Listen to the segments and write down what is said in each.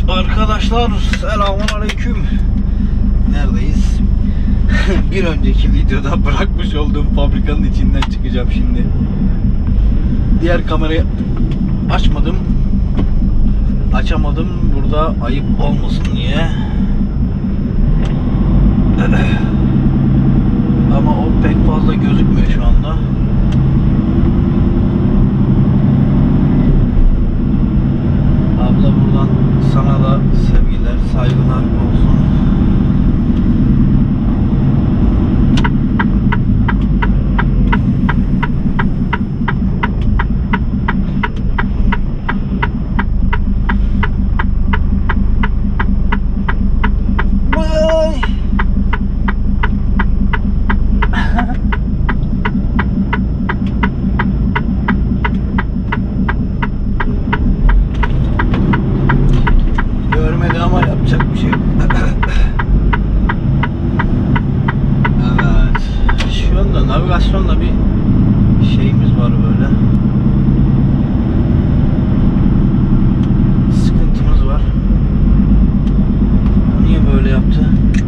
Arkadaşlar selamünaleyküm. Neredeyiz? Bir önceki videoda bırakmış olduğum fabrikanın içinden çıkacağım şimdi. Diğer kamerayı açamadım burada ayıp olmasın diye. Ama o pek fazla gözükmüyor şu anda. Abla buradan sana da sevgiler, saygılar olsun. Navigasyonda bir şeyimiz var böyle. Sıkıntımız var. Niye böyle yaptı?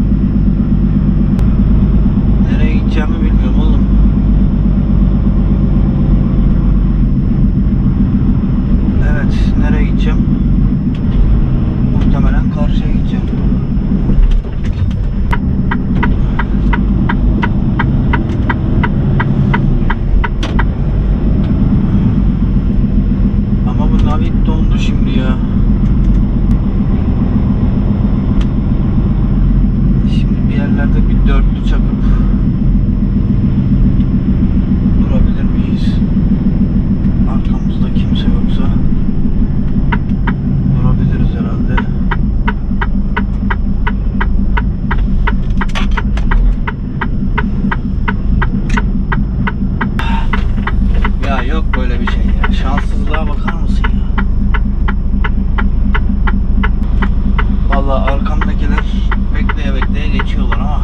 Nereye gideceğimi bilmiyorum oğlum. Evet, nereye gideceğim? Muhtemelen karşıya gideceğim. Dondu şimdi ya. Şimdi bir yerlerde bir dörtlü çakıp durabilir miyiz? Arkamızda kimse yoksa durabiliriz herhalde. Ya yok böyle bir şey ya. Şanssızlığa bakar mısın ya? Vallahi arkamdakiler bekleye geçiyorlar ama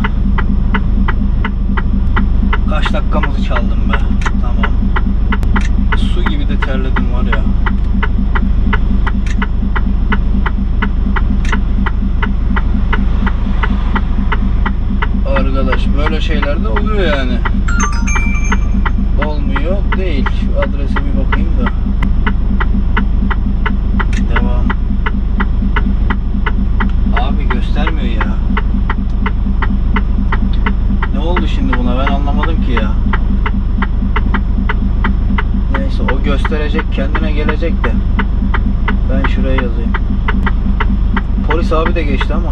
kaç dakikamızı çaldım be. Tamam. Su gibi de terledim var ya. Arkadaş böyle şeyler de oluyor yani. Olmuyor değil. Şu adrese bir bakayım da. Devam. Abi göstermiyor ya. Ne oldu şimdi buna? Ben anlamadım ki ya. Neyse o gösterecek, kendine gelecek de. Ben şuraya yazayım. Polis abi de geçti ama.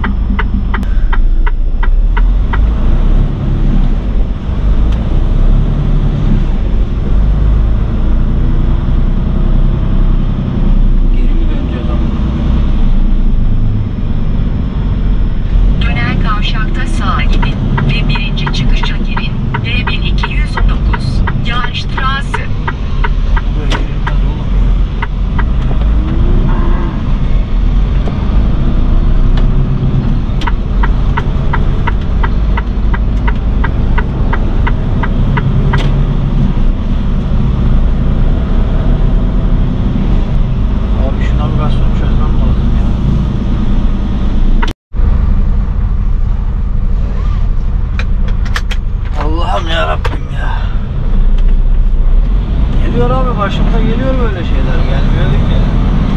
Geliyor abi, başımıza geliyor böyle şeyler, gelmiyor değil mi?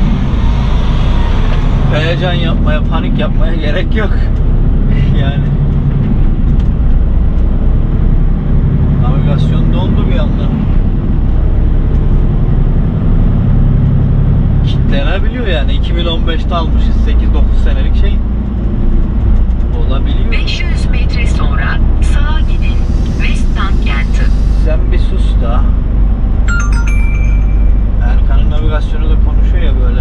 Heyecan yapmaya, panik yapmaya gerek yok. Yani navigasyon dondu bir anda. Kitlenebiliyor yani. 2015'te almışız, 8-9 senelik şey olabiliyor. 500 metre sonra sağa gidin. Westland kenti. Sen bir sus da. Erkan'ın navigasyonu da konuşuyor ya böyle.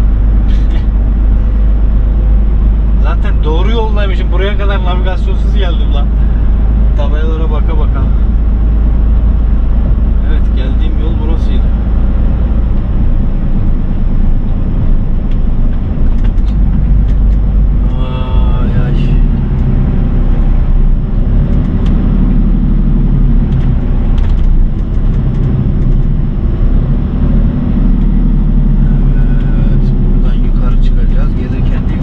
Zaten doğru yoldaymışım. Buraya kadar navigasyonsuz geldim lan. Tabelalara baka baka. Evet, geldiğim yol burasıydı. Ay ay. Evet, buradan yukarı çıkacağız. Gelirken de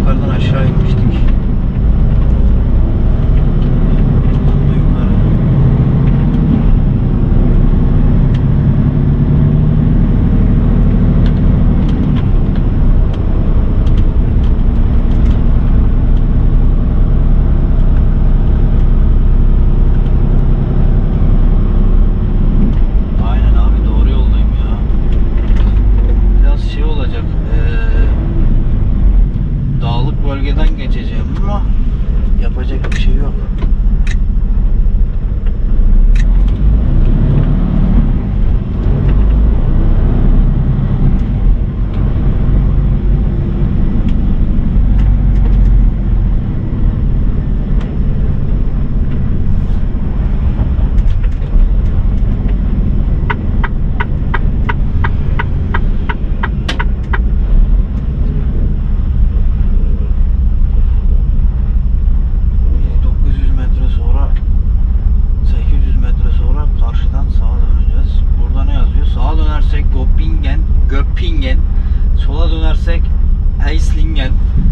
gidersek Eislingen.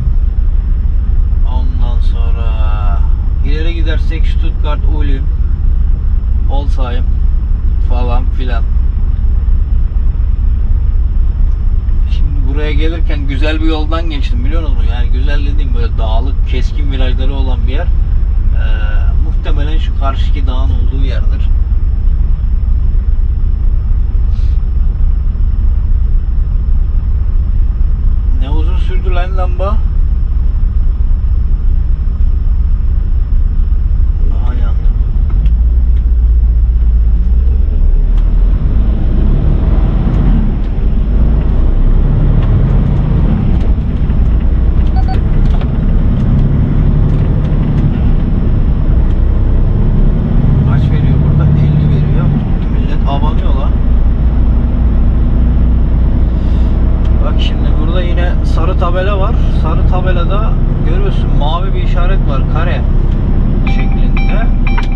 Ondan sonra ileri gidersek Stuttgart, Ulm, Olsheim falan filan. Şimdi buraya gelirken güzel bir yoldan geçtim, biliyor musunuz? Yani güzel dediğim böyle dağlık, keskin virajları olan bir yer. Muhtemelen şu karşıki dağın olduğu yerdir. Ne uzun sürdü lan lamba. Aha, yandı. Kaç veriyor burada? 50 veriyor. Millet abanıyor lan. Bak şimdi burada yine sarı tabela var. Sarı tabelada görüyorsun mavi bir işaret var, kare şeklinde.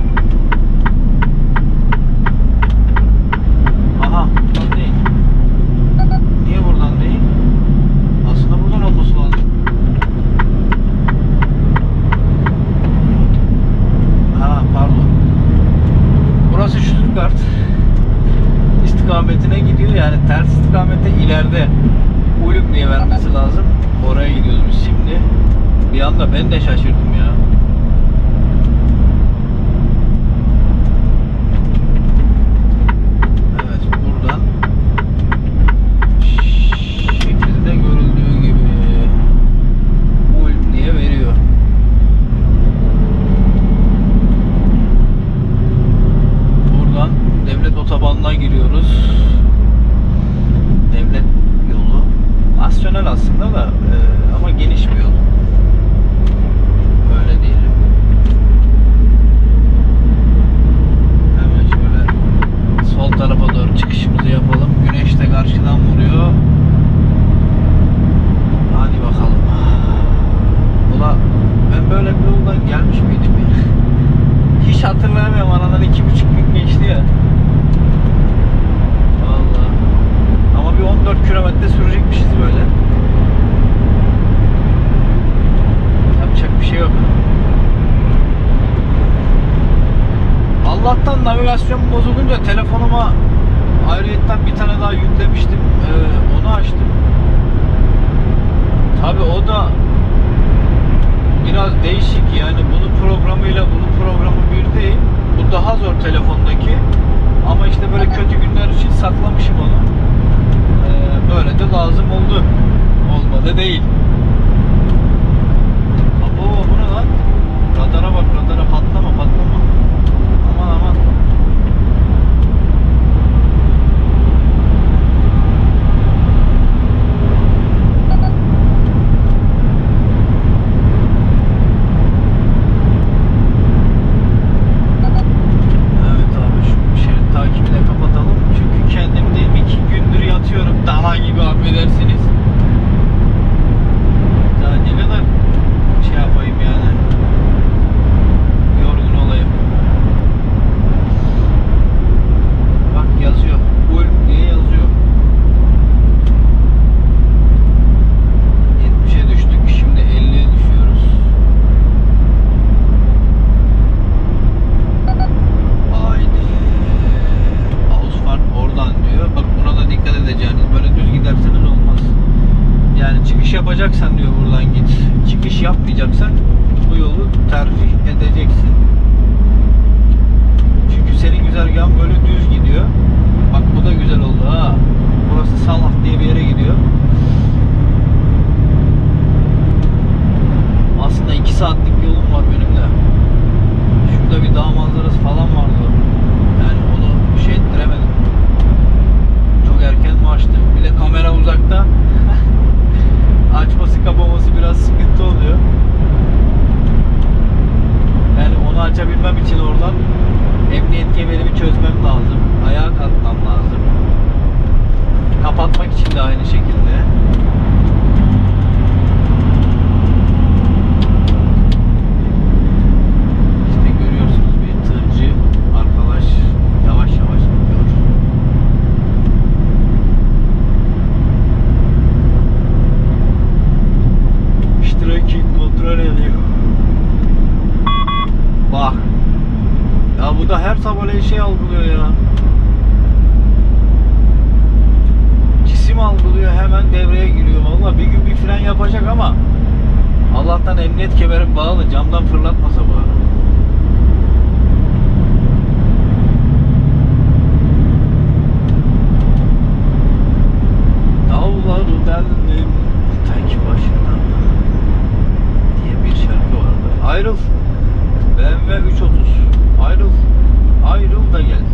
Aha, buradan değil. Niye buradan değil? Aslında buradan olması lazım. Ha, pardon. Burası Stuttgart istikametine gidiyor, yani ters istikamete ileride Ulm diye vermesi lazım. Oraya gidiyoruz biz şimdi. Bir anda ben de şaşırdım ya. Evet, buradan şekilde görüldüğü gibi Ulm diye veriyor. Buradan devlet otobanına giriyoruz. Devlet yolu. Nasyonel aslında da ama geniş bir yol. Öyle diyelim. Hemen şöyle sol tarafa doğru çıkışımızı yapalım. Güneş de karşıdan vuruyor. Hadi bakalım. Ula ben böyle bir yoldan gelmiş miydim ya? Hiç hatırlayamıyorum. Aradan 2,5 gün geçti ya. Vallahi. Ama bir 14 kilometre sürecekmişiz böyle. Yapacak bir şey yok. Allah'tan navigasyon bozulunca telefonuma ayrıyetten bir tane daha yüklemiştim. Onu açtım. Tabi o da biraz değişik, yani bunun programıyla bunun programı bir değil. Bu daha zor telefondaki. Ama işte böyle kötü günler için saklamışım onu. Böyle de lazım oldu. Olmadı değil. Abo, bu ne lan? Radara bak, radara, patlama patlama. Aman aman. Evet abi, şu şerit takibini kapatalım. Çünkü kendim de 2 gündür yatıyorum. Dana gibi, affedersiniz. Daha ne kadar şey yapayım yani. Yorgun olayım. Bak yazıyor. Ulm diye yazıyor. 70'e düştük. Şimdi 50'ye düşüyoruz. Haydi. Ausfahrt oradan diyor. Bak buna da dikkat edeceğiniz. Böyle düz giderseniz olmaz. Yani çıkış yapacaksan diyor buradan git. Çıkış yapmayacaksan bu yolu tercih edeceksin. Çünkü senin güzergahın böyle düz gidiyor. Bak bu da güzel oldu ha. Burası Salah diye bir yere gidiyor. Aslında 2 saatlik yolum var benim de. Şurada bir dağ manzarası falan vardı. Yani onu şey ettiremedim. Çok erken mi açtım? Bir de kamera uzakta. Açması kapaması biraz sıkıntı oluyor. Yani onu açabilmem için oradan emniyet kemerimi çözmem lazım. Ayağa kalkmam lazım. Kapatmak için de aynı şekilde. emniyet kemerim bağlı. Camdan fırlatmasa bu ara. Dağları deldim tek başına diye bir şarkı vardı. Ayrıl. BMW 330. Ayrıl. Ayrıl da gel.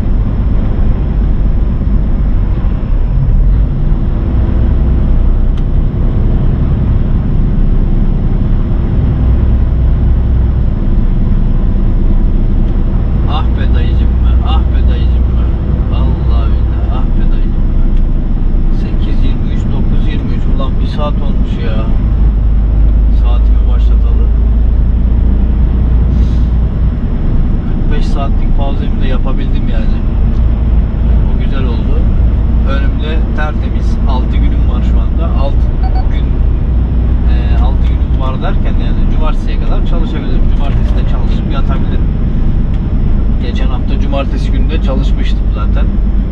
Ah be dayıcım be. Ah be dayıcım be. Vallahi billahi. Ah be dayıcım be. 8.23 9.23. Ulan bir saat olmuş ya. Saatimi başlatalı. 45 saatlik pauzamı da yapabildim yani. O güzel oldu. Önümde tertemiz 6 günüm var şu anda. 6 günüm var derken yani cumartesiye kadar çalışabilirim. Cumartesi de çalışıp yatabilirim. Geçen hafta cumartesi günü de çalışmıştım zaten.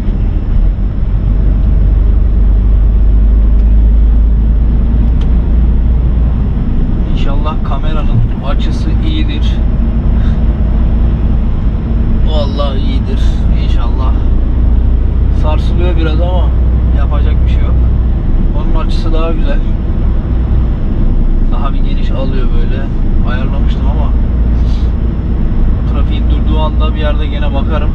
İnşallah kameranın açısı iyidir. Vallahi iyidir. İnşallah. Sarsılıyor biraz ama yapacak bir şey yok. Onun açısı daha güzel. Daha bir geniş alıyor böyle. Ayarlamıştım ama trafiğin durduğu anda bir yerde gene bakarım.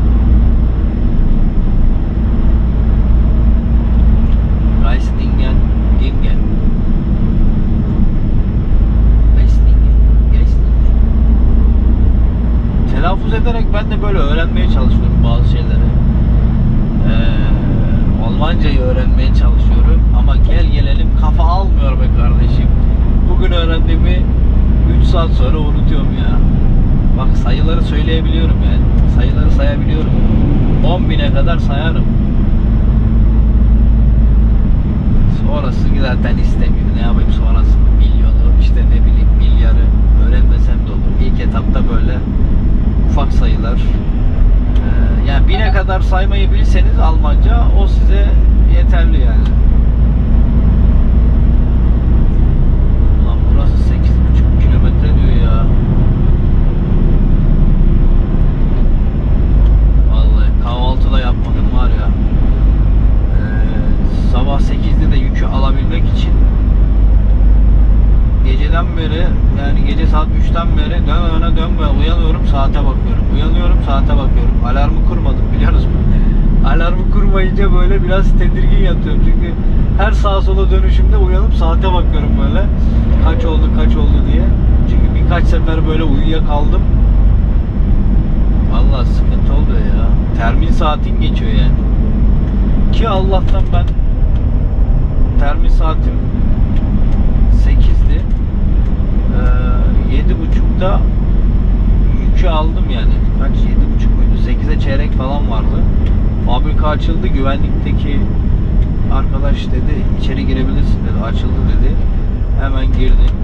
Geistingen, Dingen. Telaffuz ederek ben de böyle öğrenmeye çalışıyorum bazı şeyleri. Almancayı öğrenmeye çalışıyorum ama gel gelelim kafa almıyor be kardeşim. Bugün öğrendiğimi 3 saat sonra unutuyorum ya. Bak sayıları söyleyebiliyorum yani. Sayıları sayabiliyorum. 10.000'e kadar sayarım. Sonrası zaten istemiyor. Ne yapayım sonrası? Milyonu, işte ne bileyim milyarı öğrenmesem de olur. İlk etapta böyle ufak sayılar. Yani 1000'e kadar saymayı bilseniz Almanca o size yeterli yani. Ulan burası 8,5 kilometre diyor ya. Vallahi kahvaltı da yapmadım var ya. Sabah 8'de de yükü alabilmek için geceden beri yani gece saat 3'ten beri dön uyanıyorum saate bakıyorum. Uyanıyorum saate bakıyorum. Alarmı kurmadım biliyorsunuz mu? Alarmı kurmayınca böyle biraz tedirgin yatıyorum. Çünkü her sağa sola dönüşümde uyanıp saate bakıyorum böyle. Kaç oldu diye. Çünkü birkaç sefer böyle uyuyakaldım. Vallahi sıkıntı oluyor ya. Termin saatin geçiyor yani. Ki Allah'tan ben termin saatim 8'di. 7.30'da yükü aldım yani. Kaç? 7.30 muydu? 8'e çeyrek falan vardı. Fabrika açıldı. Güvenlikteki arkadaş dedi içeri girebilirsin dedi. Açıldı dedi. Hemen girdim.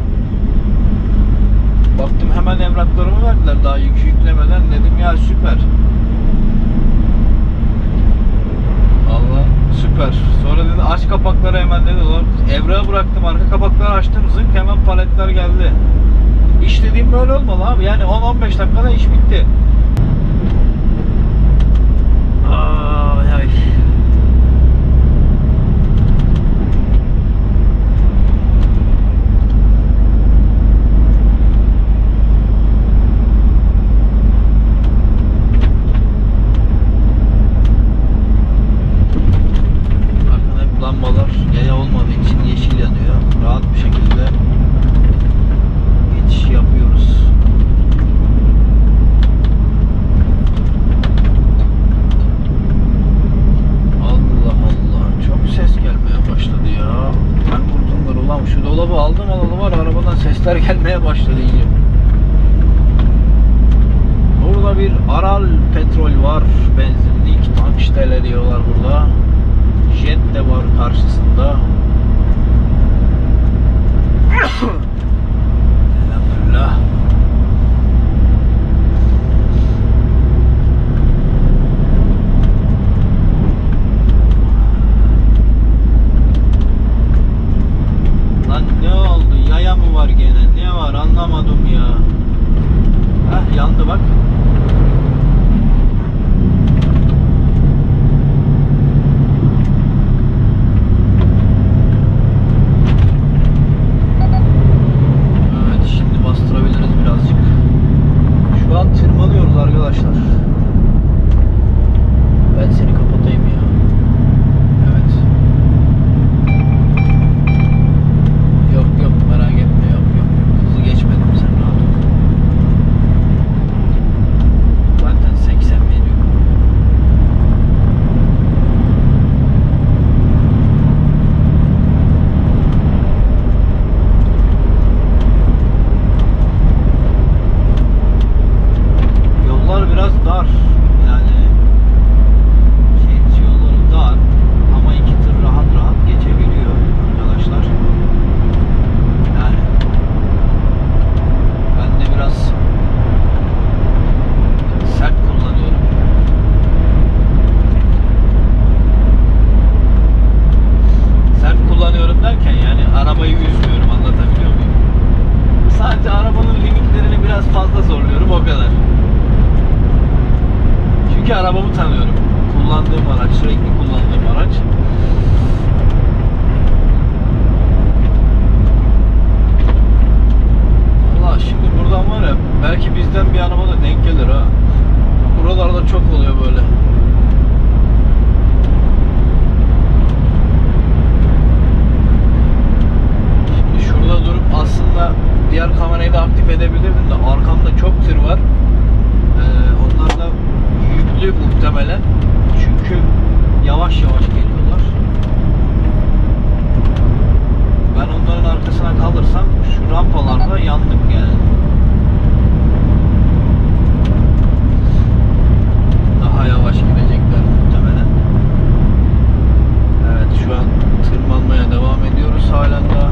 Baktım hemen evraklarımı verdiler. Daha yükü yüklemeden dedim ya süper. Allah süper. Sonra dedi aç kapakları hemen dedi. Evrağı bıraktım arka kapakları açtım zınk hemen paletler geldi. İş dediğim böyle olmalı abi. Yani 10-15 dakikada iş bitti. Ay ay. Lambalar yaya olmadığı için yeşil yanıyor. Rahat bir şekilde geçiş yapıyoruz. Allah Allah. Çok ses gelmeye başladı ya. Ben vurdumlar ulan. Şu dolabı aldım alalı var. Arabadan sesler gelmeye başladı iyice. Burada bir Aral petrol var. Benzinlik. Tankstelle diyorlar burada. Jet de var karşısında. Elhamdülillah. Lan ne oldu? Yaya mı var gene? Ne var? arabayı üzmüyorum, anlatabiliyor muyum? Sadece arabanın limitlerini biraz fazla zorluyorum, o kadar. Çünkü arabamı tanıyorum. Kullandığım araç, sürekli kullandığım araç. Allah, şimdi buradan var ya, belki bizden bir araba da denk gelir ha. Buralarda çok oluyor böyle. Şimdi şurada durup aslında diğer kamerayı da aktif edebilirdim de arkamda çok tır var. Onlar da yüklü muhtemelen. Çünkü yavaş yavaş geliyorlar. Ben onların arkasına kalırsam şu rampalarda yandık yani. Daha yavaş gidecekler muhtemelen. Evet, şu an tırmanmaya devam ediyoruz halen daha.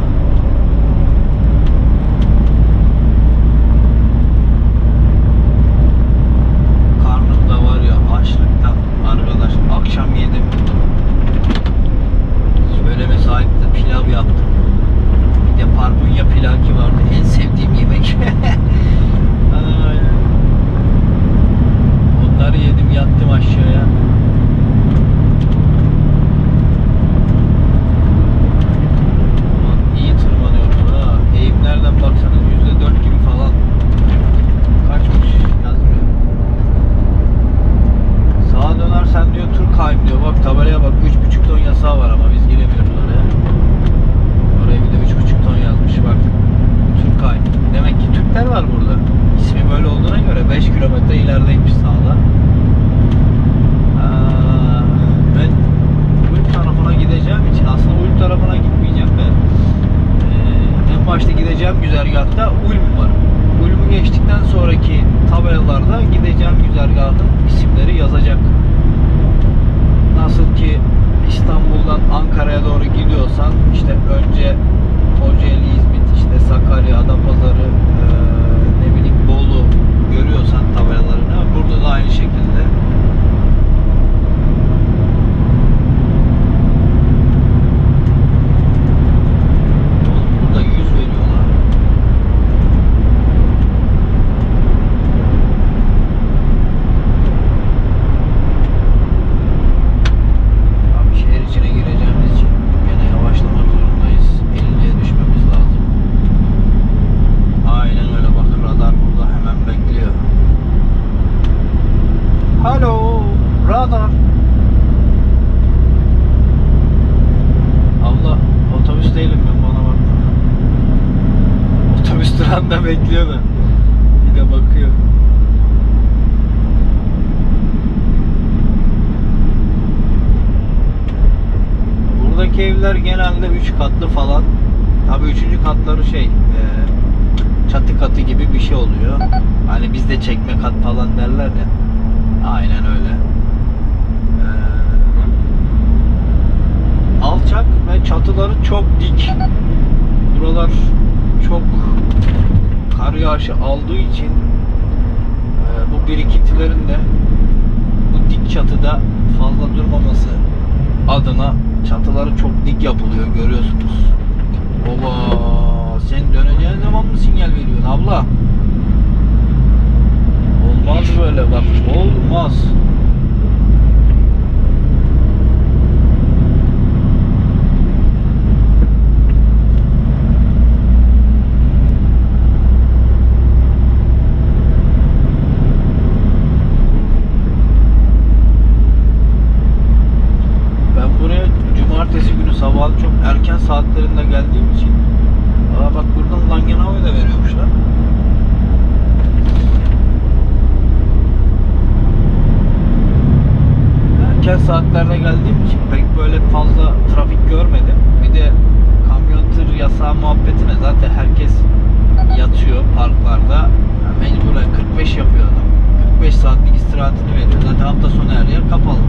Karnım da var ya açlıktan arkadaş, akşam yedim. Söyleme sahip de pilav yaptım. Bir de barbunya pilaki vardı, en sevdiğim yemek. Onları yedim, yattım aşağıya. İyi tırmanıyoruz ha. Eğim nereden baksanız %4 gibi falan. Kaçmış yazmıyor. Sağa dönersen diyor tur kayım diyor. Bak tabelaya bak, 3,5 ton yasağı var ama biz giremiyoruz oraya. Oraya bir de 3,5 ton yazmış bak. Tur kayım. Demek ki Türkler var burada. İsmi böyle olduğuna göre 5 kilometre ilerideymiş sağda. Ben Ulm tarafına gideceğim için aslında Ulm tarafına gitmeyeceğim de en başta gideceğim güzergahta Ulm var. Ulm'u geçtikten sonraki tabelalarda gideceğim güzergahın isimleri yazacak. Nasıl ki İstanbul'dan Ankara'ya doğru gidiyorsan işte önce Kocaeli, İzmit, işte Sakarya, Adapazarı, ne bileyim Bolu görüyorsan tabelalarını, burada da aynı şekilde. Oğlum burada 100 veriyorlar. Abi şehir içine gireceğimiz için gene yavaşlamak zorundayız. 50'ye düşmemiz lazım. Aynen öyle, bak radar burada hemen bekliyor. Hello, radar. Allah, otobüs değilim ben, bana bakma. Otobüs durağında bekliyor da. Bir de bakıyor. Buradaki evler genelde 3 katlı falan. Tabii 3. katları çatı katı gibi bir şey oluyor. Hani bizde çekme kat falan derler ya. Aynen öyle. Alçak ve çatıları çok dik. Buralar çok kar yağışı aldığı için bu birikintilerin de bu dik çatıda fazla durmaması adına çatıları çok dik yapılıyor, görüyorsunuz. Baba, sen döneceğin zaman mı sinyal veriyorsun abla? Olmaz böyle bak, olmaz. Ben buraya cumartesi günü sabah çok erken saatlerinde geldiğim için bak buradan Langenau'ya da veriyormuşlar. Erken saatlerde geldiğim için pek böyle fazla trafik görmedim. Bir de kamyon tır yasağı muhabbetine zaten herkes yatıyor parklarda. Mecburen 45 yapıyor adam. 45 saatlik istirahatini veriyor. Zaten hafta sonu her yer kapalı.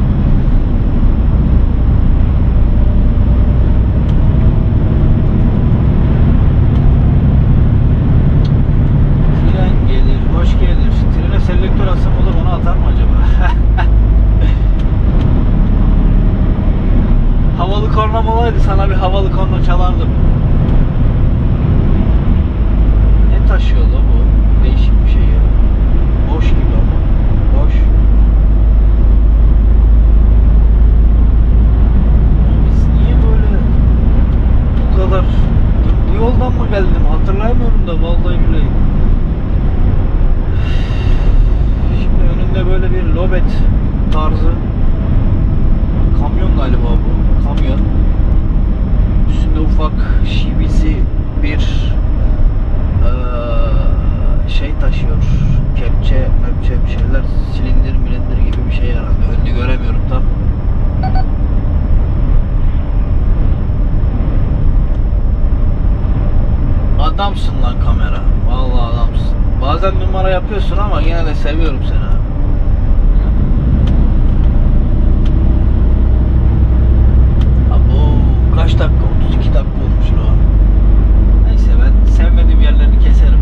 Tren gelir, hoş gelir. Trene selektör atsam olur, onu atar mı acaba? geldim hatırlayamıyorum da vallahi billahi. Şimdi önünde böyle bir lobet tarzı kamyon galiba bu. Kamyon. Üstünde ufak şibisi bir şey taşıyor. Kepçe, mepçe bir şeyler, silindir gibi bir şey herhalde. Önünü göremiyorum tam. Adamsın lan kamera. Vallahi adamsın. Bazen numara yapıyorsun ama yine de seviyorum seni ha. Abo kaç dakika? 32 dakika olmuş o. Neyse ben sevmediğim yerlerini keserim.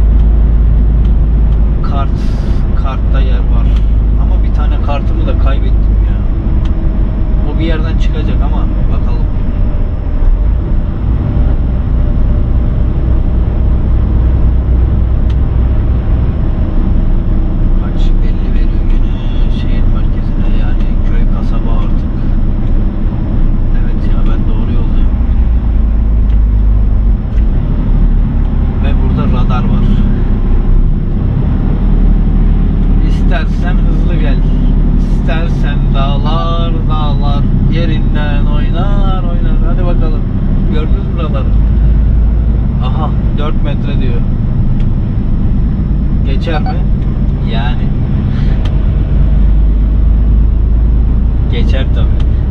Kartta yer var. Ama bir tane kartımı da kaybettim ya. O bir yerden çıkacak ama bakalım. Kaç 50 veriyor yine şehir merkezine, yani köy kasaba artık. Evet ya, ben doğru yoldayım. Ve burada radar var. İstersen hızlı gel, İstersen dağlar yerinden oynar. Hadi bakalım. Gördünüz mü buraları? Aha 4 metre diyor. Geçer mi? Yani. Geçer tabii.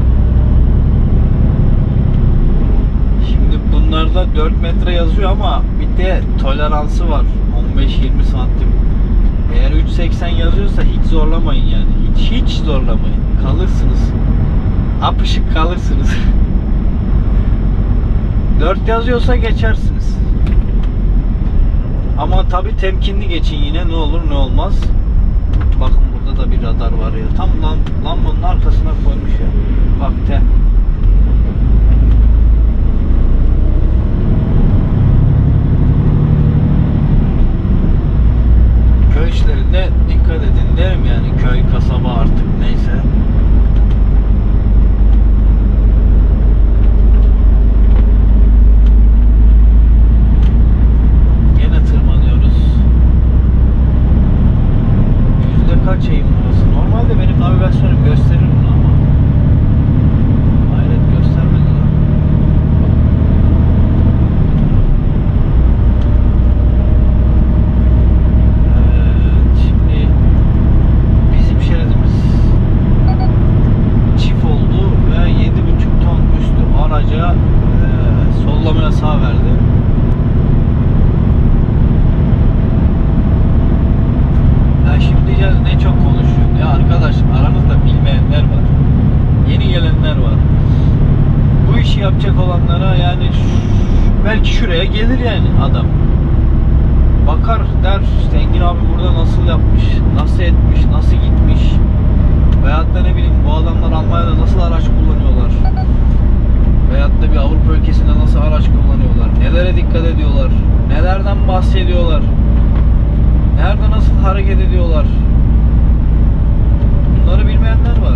Şimdi bunlarda 4 metre yazıyor ama bir de toleransı var. 15-20 santim. Eğer 3.80 yazıyorsa hiç zorlamayın yani. Hiç zorlamayın. Kalırsınız. Apışık kalırsınız. 4 yazıyorsa geçersiniz. Ama tabi temkinli geçin yine, ne olur ne olmaz. Bakın burada da bir radar var ya. Tam lambanın arkasına koymuş ya. Bak te. Köy işlerinde dikkat edin derim yani. Köy, kasaba artık neyse. Gene tırmanıyoruz. Yüzde kaç eğim burası? Normalde benim navigasyonum gösterir bunu ama hayret, göstermedi lan. Sollamaya sağ verdi. Ya şimdi diyeceğiz ne çok konuşuyorsun ya arkadaş, aranızda bilmeyenler var, yeni gelenler var. Bu işi yapacak olanlara yani belki şuraya gelir yani adam. Bakar der işte Engin abi burada nasıl yapmış, nasıl etmiş, nasıl gitmiş. Veyahut da ne bileyim bu adamlar Almanya'da nasıl araç kullanıyorlar. Veyahut da bir Avrupa ülkesinde nasıl araç kullanıyorlar, nelere dikkat ediyorlar, nelerden bahsediyorlar, nerede nasıl hareket ediyorlar. Bunları bilmeyenler var.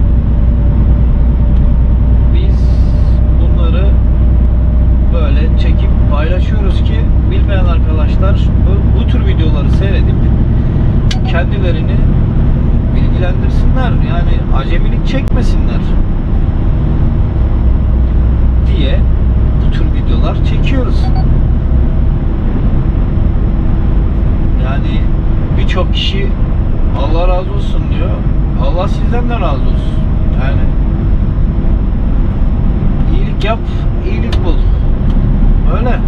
Biz bunları böyle çekip paylaşıyoruz ki bilmeyen arkadaşlar bu tür videoları seyredip kendilerini bilgilendirsinler. Yani acemilik çekmesinler diye bu tür videolar çekiyoruz. Yani birçok kişi Allah razı olsun diyor. Allah sizden de razı olsun. Yani iyilik yap, iyilik bul. Öyle.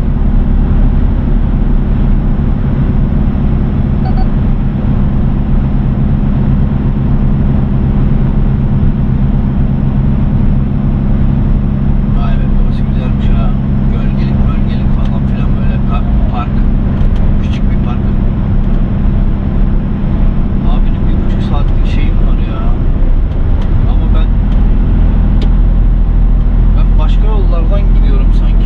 Gidiyorum sanki.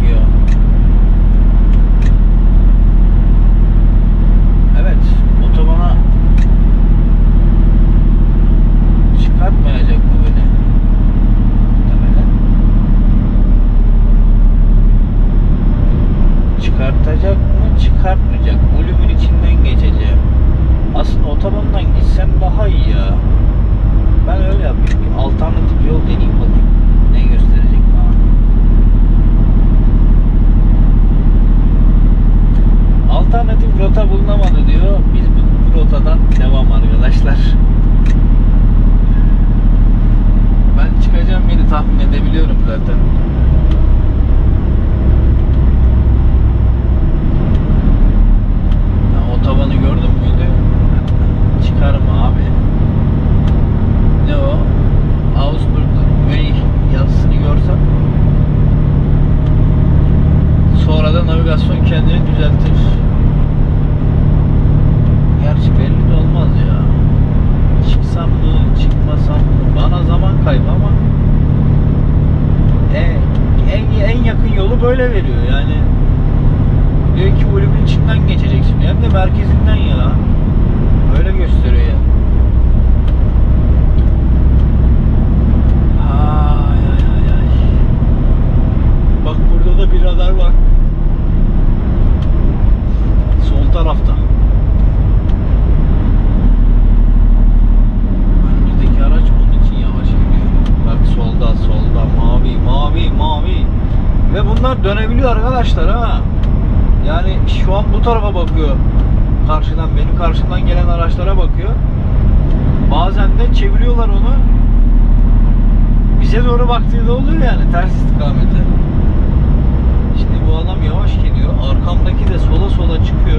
çıkartacak mı, çıkartmayacak. Ulümün içinden geçeceğim. Aslında otobandan gitsem daha iyi ya. Ben öyle yapayım. Bir alternatif yol deneyeyim bakayım. Ne gösterecek bana. Alternatif rota bulunamadı diyor. Biz bu rotadan devam arkadaşlar. Ben çıkacağım yeri tahmin edebiliyorum zaten. Ya, otobanı gördün müydü? Çıkarım abi. Ne o? Augsburg Münih yazısını görsem sonra da navigasyon kendini düzeltir. Gerçi belli de olmaz ya. Çıksam mı, çıkmasam mı? Bana zaman kaybı ama en yakın yolu böyle veriyor yani. Diyor ki Ulüm'ün içinden geçeceksin. Hem de merkezinden ya. Öyle gösteriyor ya. Ay ay ay ay. Bak burada da bir radar var. Sol tarafta. Önümüzdeki araç onun için yavaş gidiyor. Bak solda mavi. Ve bunlar dönebiliyor arkadaşlar ha. Yani şu an bu tarafa bakıyor. Karşıdan, benim karşımdan gelen araçlara bakıyor. Bazen de çeviriyorlar onu. Bize doğru baktığı da oluyor yani, ters istikamete. Şimdi bu adam yavaş gidiyor. Arkamdaki de sola çıkıyor.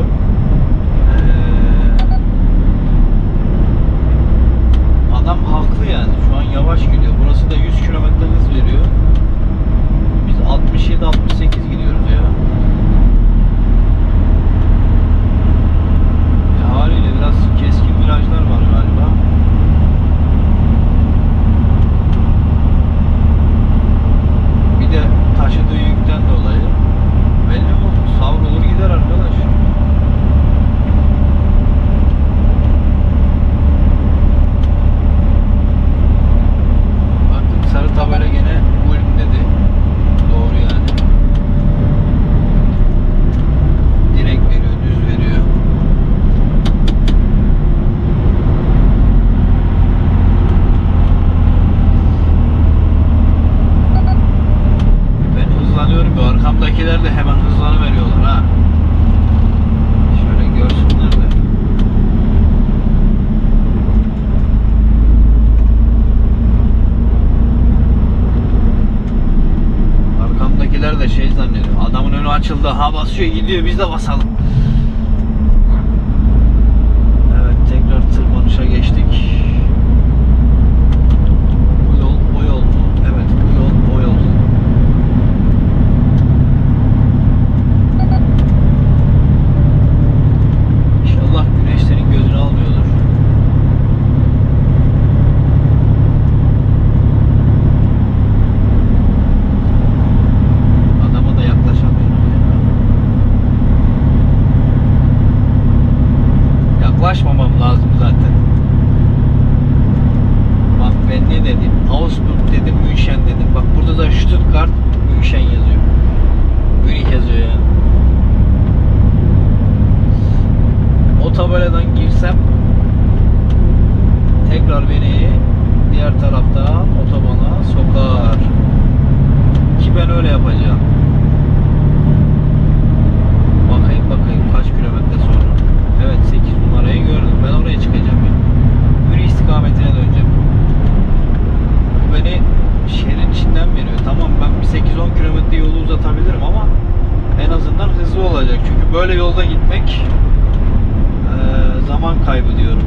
Adam haklı yani. Şu an yavaş gidiyor. Burası da 100 km hız veriyor. Biz 67-68 gidiyoruz ya. Haliyle biraz keskin virajlar var galiba. Bir de taşıdığı yükten dolayı belli mi? Savrulur gider arkadaş. Bakın sarı tabela gene Ulm dedi. Doğru yani. Direkt veriyor, düz veriyor. Hızlanıyorum ya, arkamdakiler de hemen hızlanıveriyorlar ha. Şöyle görsünler de. Arkamdakiler de şey zannediyor. Adamın önü açıldı, ha basıyor gidiyor, biz de basalım. Evet, tekrar tırmanışa geçtik. Bu yol o yol mu? Evet, bu yol o yol. İnşallah güneş senin gözünü almıyordur. Adama da yaklaşamıyorum ya. Yaklaşmamam lazım zaten. Bak ben ne dedim? Augsburg dedim, München dedim. Bak burada da Stuttgart, München yazıyor. Münih yazıyor yani. O tabeladan girsem tekrar beni diğer taraftan otobana sokar. Ki ben öyle yapacağım. Bakayım kaç kilometre sonra. Evet, 8 numarayı gördüm. Ben oraya çıkacağım ya. Münih istikametine döneceğim. Bu beni şehrin içinden veriyor. Tamam, ben bir 8-10 kilometre yolu uzatabilirim ama en azından hızlı olacak. Çünkü böyle yolda gitmek zaman kaybı diyorum.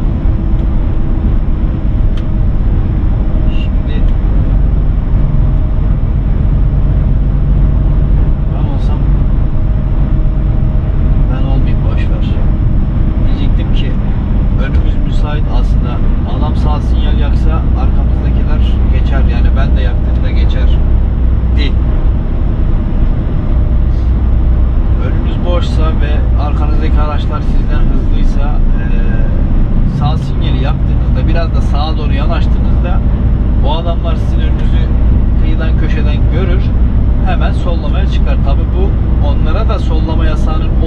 Şimdi ben olsam ben olmayayım, boşver. Diyecektim ki önümüz müsait aslında. Adam sağ sinyal yaksa arkamızdakiler geçer. Yani ben de yaktığımda geçer. Değil. Önünüz boşsa ve arkanızdaki araçlar sizden hızlıysa sağ sinyali yaktığınızda, biraz da sağa doğru yanaştığınızda o adamlar sizin önünüzü kıyıdan köşeden görür, hemen sollamaya çıkar. Tabi bu onlara da sollama yasağının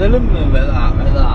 edelim mi? Veda.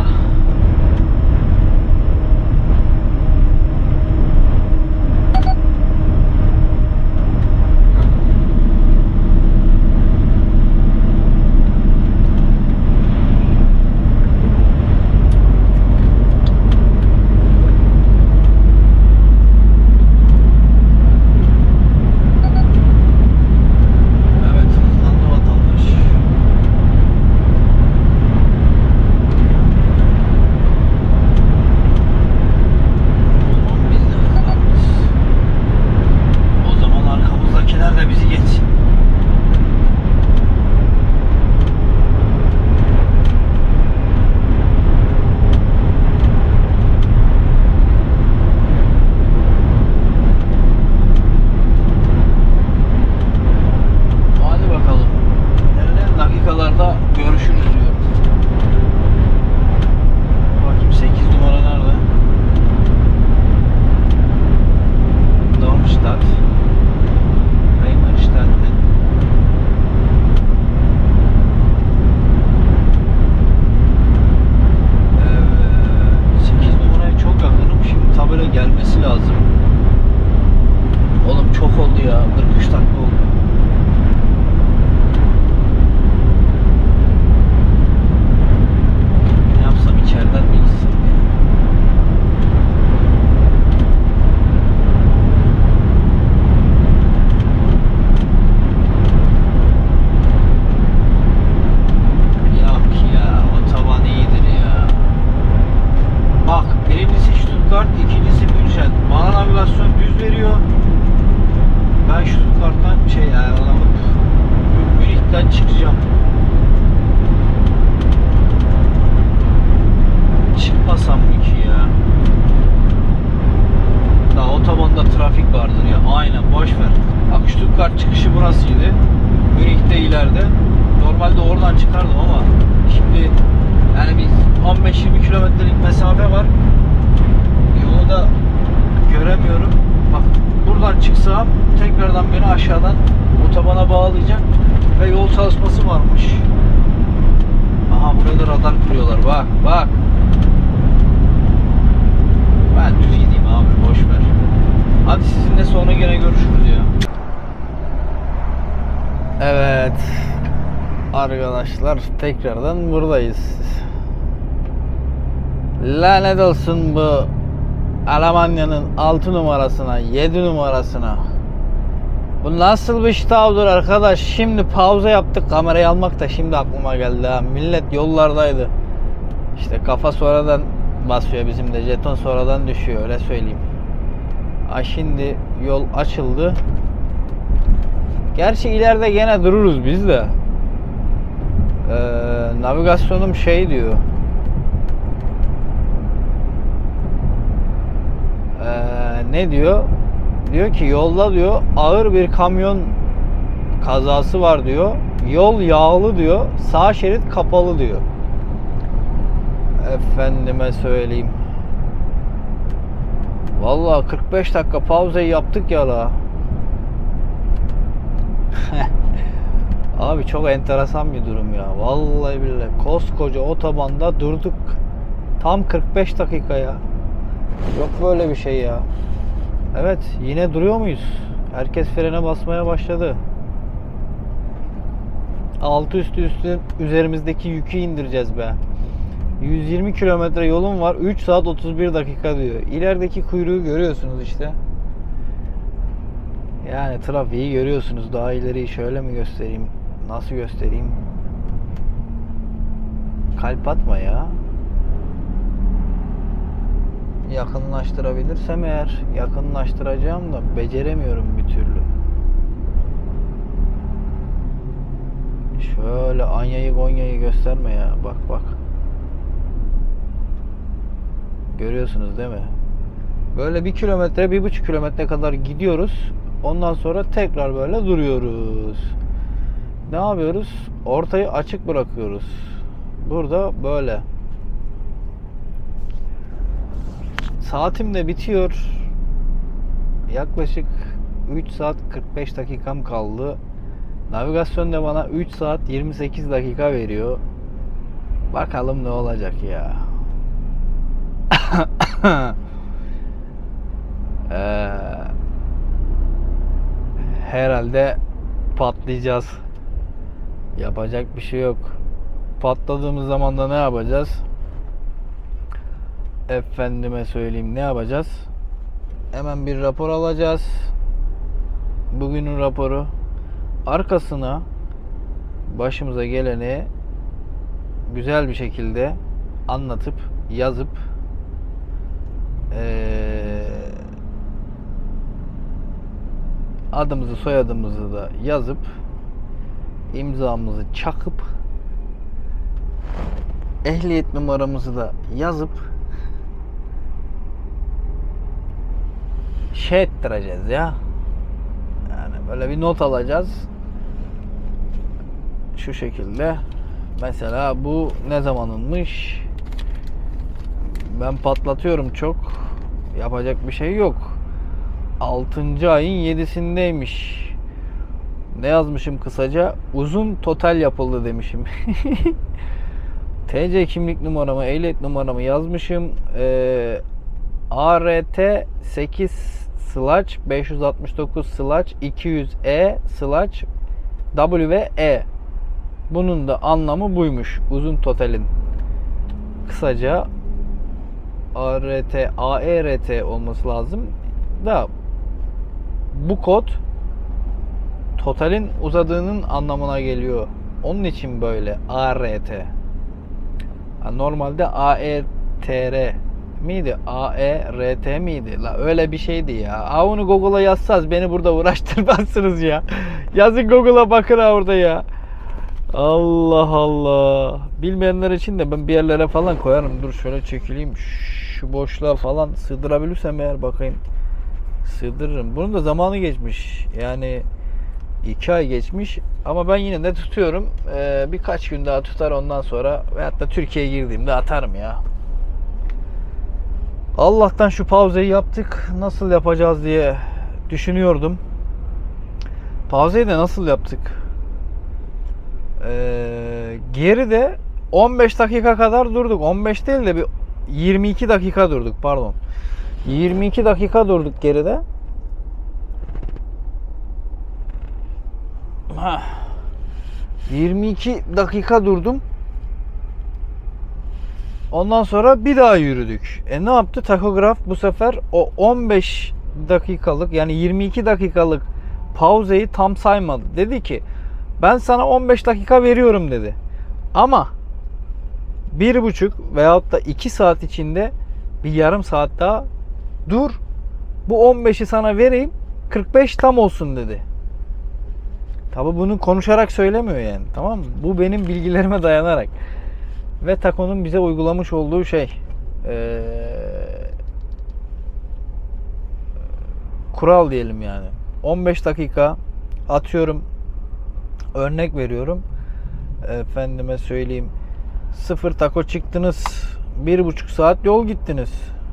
Normalde oradan çıkardım ama şimdi yani bir 15-20 kilometrelik mesafe var. Yolu da göremiyorum. Bak buradan çıksam tekrardan beni aşağıdan otobana bağlayacak ve yol çalışması varmış. Aha buraya da radar kuruyorlar. Bak. Ben düz gideyim abi, boş ver. Hadi sizinle sonra gene görüşürüz ya. Evet. Arkadaşlar tekrardan buradayız. Lanet olsun bu Almanya'nın 6 numarasına, 7 numarasına. Bu nasıl bir şitavdır arkadaş? Şimdi pauza yaptık, kamerayı almak da şimdi aklıma geldi ha. Millet yollardaydı. İşte kafa sonradan basıyor, bizim de jeton sonradan düşüyor, öyle söyleyeyim. Şimdi yol açıldı. Gerçi ileride gene dururuz biz de. Navigasyonum şey diyor. Ne diyor? Diyor ki yolda diyor ağır bir kamyon kazası var diyor. Yol yağlı diyor. Sağ şerit kapalı diyor. Efendime söyleyeyim. Vallahi 45 dakika pauzayı yaptık ya la. Abi çok enteresan bir durum ya. Vallahi billahi koskoca otobanda durduk. Tam 45 dakika ya. Yok böyle bir şey ya. Evet, yine duruyor muyuz? Herkes frene basmaya başladı. Altı üstü üzerimizdeki yükü indireceğiz be. 120 kilometre yolum var. 3 saat 31 dakika diyor. İlerideki kuyruğu görüyorsunuz işte. Yani trafiği görüyorsunuz. Daha ileriyi şöyle mi göstereyim? Nasıl göstereyim? Kalp atma ya. Yakınlaştırabilirsem eğer yakınlaştıracağım da beceremiyorum bir türlü. Şöyle Anya'yı Gonya'yı gösterme ya. Bak. Görüyorsunuz değil mi? Böyle 1 kilometre, 1,5 kilometre kadar gidiyoruz. Ondan sonra tekrar böyle duruyoruz. Ne yapıyoruz? Ortayı açık bırakıyoruz. Burada böyle. Saatim de bitiyor. Yaklaşık 3 saat 45 dakikam kaldı. Navigasyon da bana 3 saat 28 dakika veriyor. Bakalım ne olacak ya. Herhalde patlayacağız. Yapacak bir şey yok. Patladığımız zaman da ne yapacağız? Efendime söyleyeyim, ne yapacağız? Hemen bir rapor alacağız. Bugünün raporu. Arkasına başımıza geleni güzel bir şekilde anlatıp yazıp adımızı soyadımızı da yazıp imzamızı çakıp ehliyet numaramızı da yazıp şey ettireceğiz ya. Yani böyle bir not alacağız. Şu şekilde. Mesela bu ne zamanınmış? Ben patlatıyorum çok. Yapacak bir şey yok. 6. ayın 7'sindeymiş. Ne yazmışım kısaca? Uzun total yapıldı demişim. TC kimlik numaramı, ehliyet numaramı yazmışım. ART 8/569/200E/WE. Bunun da anlamı buymuş. Uzun totalin. Kısaca ART olması lazım da bu kod totalin uzadığının anlamına geliyor. Onun için böyle ART. Normalde AETR miydi? AERT miydi? La öyle bir şeydi ya. Onu Google'a yazsanız beni burada uğraştırmazsınız ya. Yazın Google'a bakın orada ya. Allah Allah. Bilmeyenler için de ben bir yerlere falan koyarım. Dur şöyle çekileyim. Şu boşluğa falan sığdırabilirsem eğer bakayım. Sığdırırım. Bunun da zamanı geçmiş. Yani 2 ay geçmiş. Ama ben yine de tutuyorum. Birkaç gün daha tutar, ondan sonra veyahut da Türkiye'ye girdiğimde atarım ya. Allah'tan şu pauzeyi yaptık. Nasıl yapacağız diye düşünüyordum. Pauzeyi de nasıl yaptık? Geride 15 dakika kadar durduk. 15 değil de bir 22 dakika durduk, pardon. 22 dakika durduk geride. 22 dakika durdum. Ondan sonra bir daha yürüdük. Ne yaptı? Takograf bu sefer o 15 dakikalık, yani 22 dakikalık pauzeyi tam saymadı. Dedi ki ben sana 15 dakika veriyorum dedi. Ama 1,5 veyahut da 2 saat içinde bir yarım saat daha dur. Bu 15'i sana vereyim, 45 tam olsun dedi. Tabi bunu konuşarak söylemiyor yani, tamam mı? Bu benim bilgilerime dayanarak. Ve Tako'nun bize uygulamış olduğu şey, kural diyelim yani. 15 dakika atıyorum, örnek veriyorum. Efendime söyleyeyim, 0 Tako çıktınız, 1,5 saat yol gittiniz.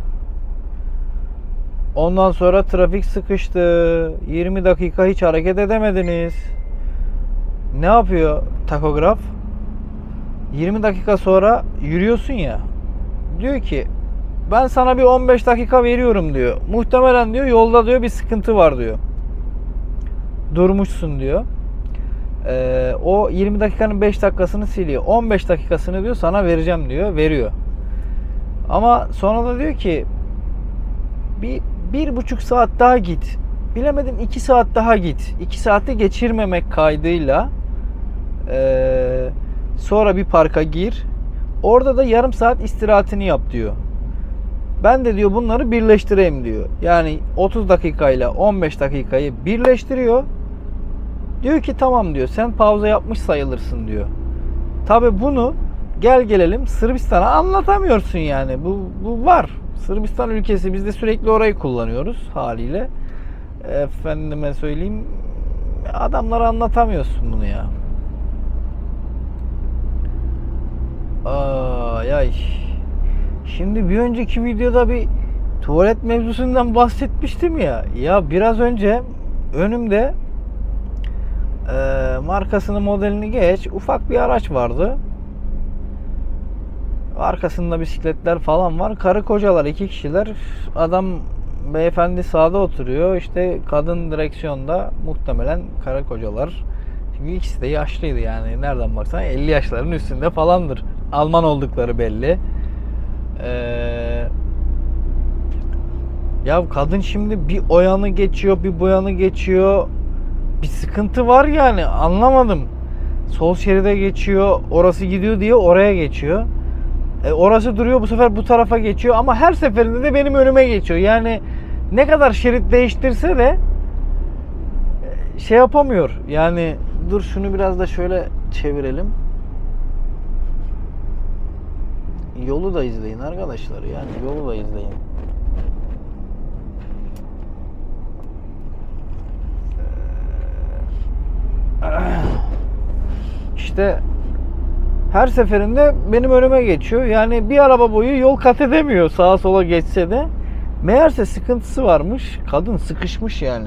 Ondan sonra trafik sıkıştı, 20 dakika hiç hareket edemediniz. Ne yapıyor takograf? 20 dakika sonra yürüyorsun ya. Diyor ki ben sana bir 15 dakika veriyorum diyor. Muhtemelen diyor yolda diyor bir sıkıntı var diyor. Durmuşsun diyor. O 20 dakikanın 5 dakikasını siliyor. 15 dakikasını diyor sana vereceğim diyor. Veriyor. Ama sonra da diyor ki bir 1,5 saat daha git. Bilemedin 2 saat daha git. 2 saati geçirmemek kaydıyla sonra bir parka gir. Orada da yarım saat istirahatini yap diyor. Ben de diyor bunları birleştireyim diyor. Yani 30 dakikayla 15 dakikayı birleştiriyor. Diyor ki tamam diyor, sen pauza yapmış sayılırsın diyor. Tabi bunu gel gelelim Sırbistan'a anlatamıyorsun yani. Bu var. Sırbistan ülkesi, biz de sürekli orayı kullanıyoruz haliyle. Efendime söyleyeyim, adamlara anlatamıyorsun bunu ya. Ay. Şimdi bir önceki videoda bir tuvalet mevzusundan bahsetmiştim ya. Ya biraz önce önümde markasını modelini geç ufak bir araç vardı. Arkasında bisikletler falan var. Karı kocalar, 2 kişiler. Adam, beyefendi sağda oturuyor. İşte kadın direksiyonda, muhtemelen karı kocalar. Çünkü ikisi de yaşlıydı yani. Nereden baksan 50 yaşların üstünde falandır. Alman oldukları belli. Ya kadın şimdi bir o yanı geçiyor, bir bu yanı geçiyor. Bir sıkıntı var yani, anlamadım. Sol şeride geçiyor, orası gidiyor diye oraya geçiyor. Orası duruyor, bu sefer bu tarafa geçiyor ama her seferinde de benim önüme geçiyor. Yani ne kadar şerit değiştirse de şey yapamıyor. Yani dur, şunu biraz da şöyle çevirelim. Yolu da izleyin arkadaşlar, yani yolu da izleyin. İşte her seferinde benim önüme geçiyor. Yani bir araba boyu yol kat edemiyor sağa sola geçse de. Meğerse sıkıntısı varmış. Kadın sıkışmış yani.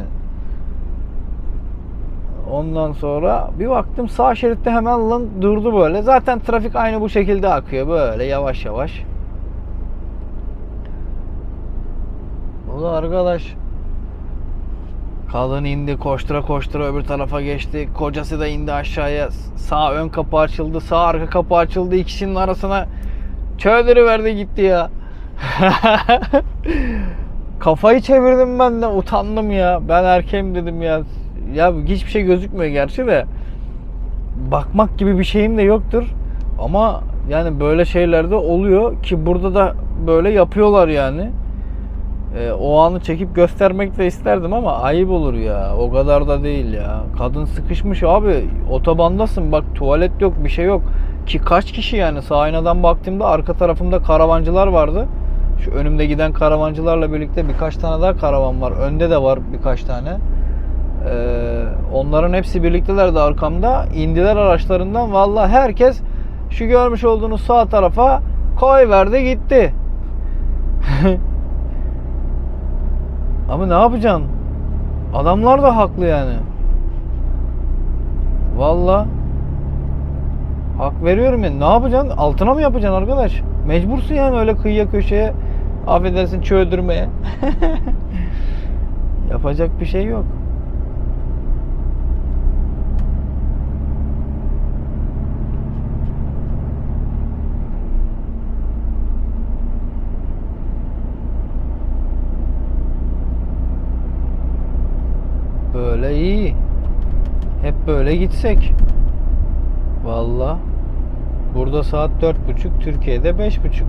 Ondan sonra bir baktım sağ şeritte hemen durdu böyle. Zaten trafik aynı bu şekilde akıyor böyle yavaş yavaş. Ulan arkadaş, kadın indi, koştura koştura öbür tarafa geçti. Kocası da indi aşağıya. Sağ ön kapı açıldı, sağ arka kapı açıldı. İkisinin arasına çöldürüverdi gitti ya. Kafayı çevirdim ben de, utandım ya. Ben erkeğim dedim ya. Ya hiçbir şey gözükmüyor gerçi de. Bakmak gibi bir şeyim de yoktur. Ama yani böyle şeyler de oluyor ki burada da böyle yapıyorlar yani. O anı çekip göstermek de isterdim ama ayıp olur ya. O kadar da değil ya. Kadın sıkışmış abi. Otobandasın bak, tuvalet yok, bir şey yok. Ki kaç kişi yani, sağ aynadan baktığımda arka tarafımda karavancılar vardı. Şu önümde giden karavancılarla birlikte birkaç tane daha karavan var. Önde de var birkaç tane. Onların hepsi birliktelerdi arkamda. İndiler araçlarından. Vallahi herkes şu görmüş olduğunuz sağ tarafa koyverdi gitti. Ama ne yapacaksın? Adamlar da haklı yani. Vallahi hak veriyorum ya. Ne yapacaksın? Altına mı yapacaksın arkadaş? Mecbursun yani öyle kıyıya köşeye, affedersin, çöldürmeye. Yapacak bir şey yok. Böyle iyi. Hep böyle gitsek. Vallahi burada saat 4.30, Türkiye'de 5.30.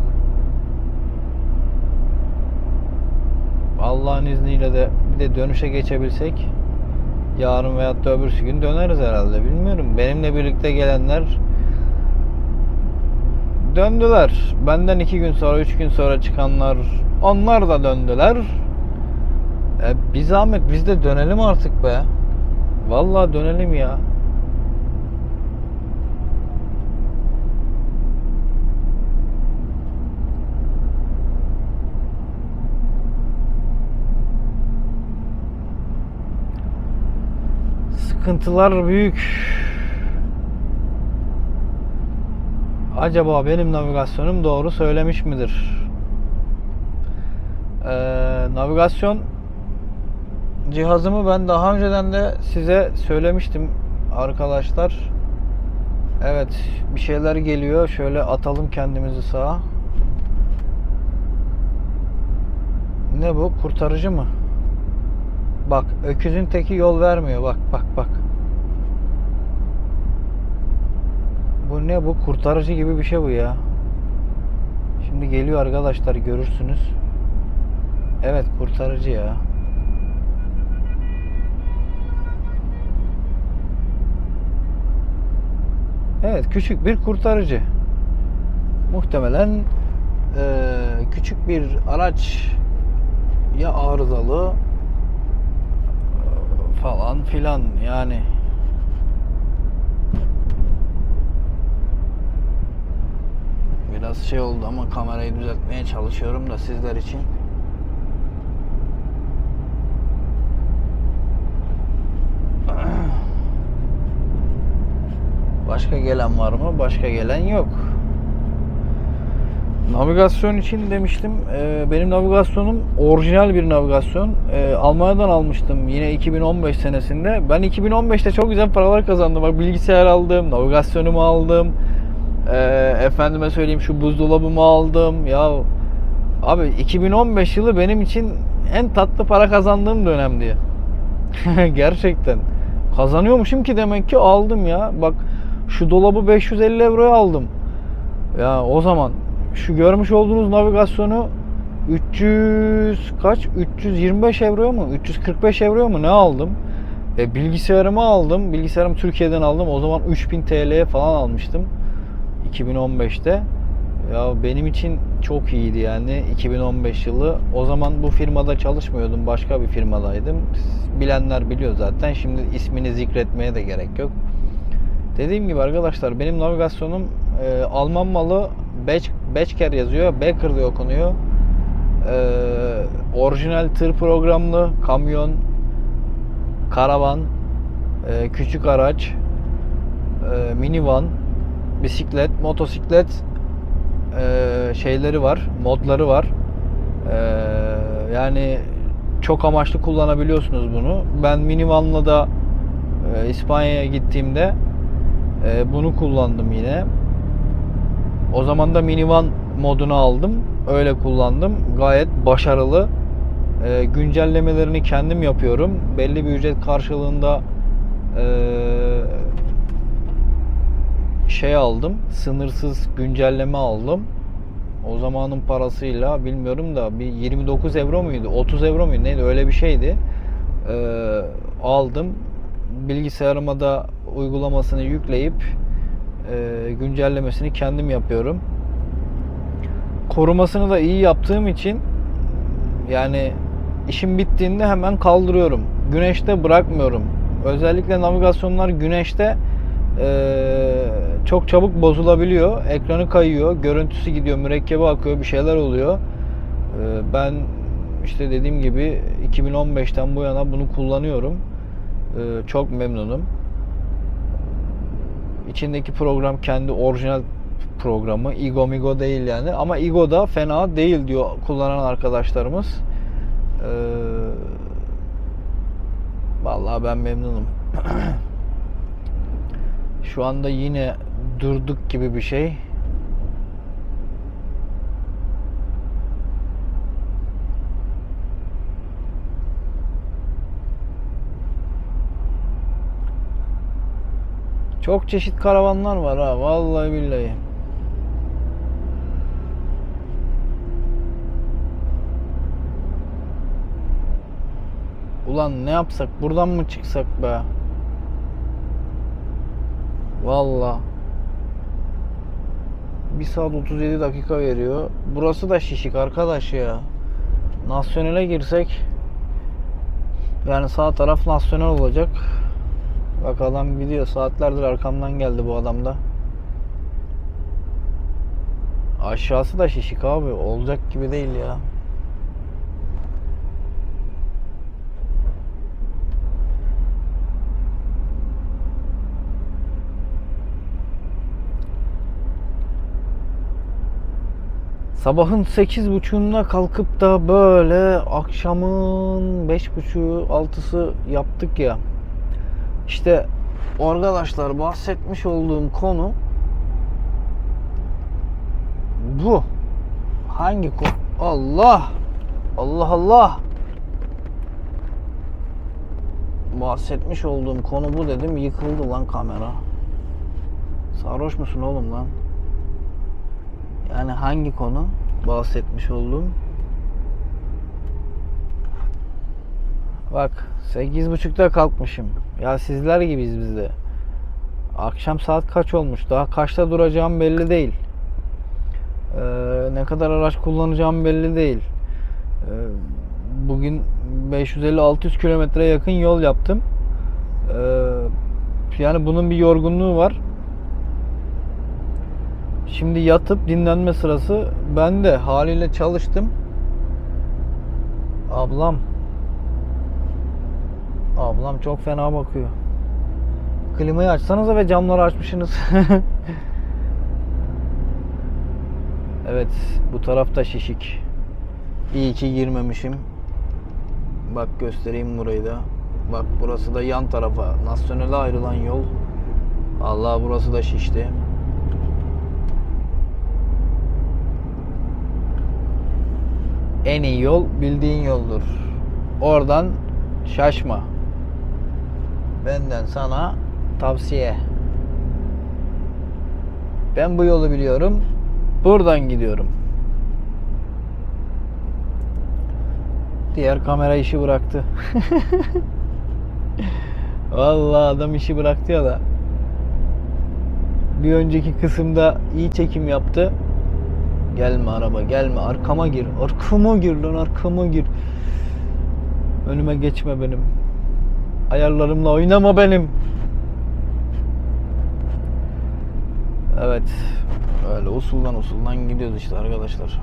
Allah'ın izniyle de bir de dönüşe geçebilsek yarın veyahut da öbürsü gün döneriz herhalde, bilmiyorum. Benimle birlikte gelenler döndüler. Benden 2 gün sonra, 3 gün sonra çıkanlar, onlar da döndüler. Bir zahmet biz de dönelim artık be. Vallahi dönelim ya. Sıkıntılar büyük. Acaba benim navigasyonum doğru söylemiş midir? Navigasyon cihazımı ben daha önceden de size söylemiştim arkadaşlar. Evet, bir şeyler geliyor. Şöyle atalım kendimizi sağa. Ne bu? Kurtarıcı mı? Bak, öküzün teki yol vermiyor. Bak bak bak. Bu ne bu? Kurtarıcı gibi bir şey bu ya. Şimdi geliyor arkadaşlar, görürsünüz. Evet, kurtarıcı ya. Evet, küçük bir kurtarıcı. Muhtemelen küçük bir araç ya arızalı falan filan yani. Biraz şey oldu ama kamerayı düzeltmeye çalışıyorum da sizler için. Başka gelen var mı? Başka gelen yok. Navigasyon için demiştim. Benim navigasyonum orijinal bir navigasyon. Almanya'dan almıştım yine 2015 senesinde. Ben 2015'te çok güzel paralar kazandım. Bak, bilgisayar aldım, navigasyonumu aldım. Efendime söyleyeyim, şu buzdolabımı aldım. Ya abi, 2015 yılı benim için en tatlı para kazandığım dönemdi. Gerçekten. Kazanıyormuşum ki demek ki aldım ya. Bak, şu dolabı 550 euroya aldım. Ya o zaman şu görmüş olduğunuz navigasyonu 300 kaç? 325 euroya mu? 345 euroya mu ne aldım? Bilgisayarımı aldım. Bilgisayarımı Türkiye'den aldım. O zaman 3000 TL'ye falan almıştım. 2015'te. Ya benim için çok iyiydi yani 2015 yılı. O zaman bu firmada çalışmıyordum. Başka bir firmadaydım. Bilenler biliyor zaten. Şimdi ismini zikretmeye de gerek yok. Dediğim gibi arkadaşlar, benim navigasyonum Alman malı, Becker yazıyor. Becker diye okunuyor. Orijinal tır programlı, kamyon, karavan, küçük araç, minivan, bisiklet, motosiklet şeyleri var, modları var. Yani çok amaçlı kullanabiliyorsunuz bunu. Ben minivanla da İspanya'ya gittiğimde bunu kullandım yine. O zaman da minivan modunu aldım. Öyle kullandım. Gayet başarılı. Güncellemelerini kendim yapıyorum. Belli bir ücret karşılığında şey aldım. Sınırsız güncelleme aldım. O zamanın parasıyla bilmiyorum da bir 29 euro muydu? 30 euro muydu? Neydi? Öyle bir şeydi. Aldım. Bilgisayarıma da uygulamasını yükleyip güncellemesini kendim yapıyorum. Korumasını da iyi yaptığım için yani işim bittiğinde hemen kaldırıyorum. Güneşte bırakmıyorum. Özellikle navigasyonlar güneşte çok çabuk bozulabiliyor. Ekranı kayıyor, görüntüsü gidiyor, mürekkebi akıyor, bir şeyler oluyor. Ben işte dediğim gibi 2015'ten bu yana bunu kullanıyorum. Çok memnunum. İçindeki program kendi orijinal programı. Migo değil yani. Ama Igo da fena değil diyor kullanan arkadaşlarımız. Vallahi ben memnunum. Şu anda yine durduk gibi bir şey. Çok çeşit karavanlar var ha, vallahi billahi. Ulan ne yapsak, buradan mı çıksak be? Vallahi 1 saat 37 dakika veriyor. Burası da şişik arkadaş ya. Nasyonele girsek, yani sağ taraf nasyonel olacak. Bak adam gidiyor, saatlerdir arkamdan geldi bu adam da. Aşağısı da şişik abi, olacak gibi değil ya. Sabahın 8.30'unda kalkıp da böyle akşamın 5.30'u 6'sı yaptık ya. İşte arkadaşlar, bahsetmiş olduğum konu bu. Hangi konu? Allah! Allah Allah! Bahsetmiş olduğum konu bu dedim, yıkıldı lan kamera. Sarhoş musun oğlum lan? Yani hangi konu bahsetmiş olduğum? Bak 8.30'da kalkmışım. Ya sizler gibiyiz biz de. Akşam saat kaç olmuş? Daha kaçta duracağım belli değil. Ne kadar araç kullanacağım belli değil. Bugün 550-600 kilometre yakın yol yaptım. Yani bunun bir yorgunluğu var. Şimdi yatıp dinlenme sırası. Ben de haliyle çalıştım. Ablam çok fena bakıyor. Klimayı açsanıza ve camları açmışsınız. Evet, bu tarafta şişik. İyi ki girmemişim. Bak göstereyim burayı da. Bak burası da yan tarafa. Nasyonele ayrılan yol. Allah, burası da şişti. En iyi yol bildiğin yoldur. Oradan şaşma. Benden sana tavsiye. Ben bu yolu biliyorum. Buradan gidiyorum. Diğer kamera işi bıraktı. Vallahi adam işi bıraktı ya da. Bir önceki kısımda iyi çekim yaptı. Gelme araba, gelme, arkama gir. Arkama gir lan, arkama gir. Önüme geçme benim. Ayarlarımla oynama benim. Evet. Öyle usuldan gidiyoruz işte arkadaşlar.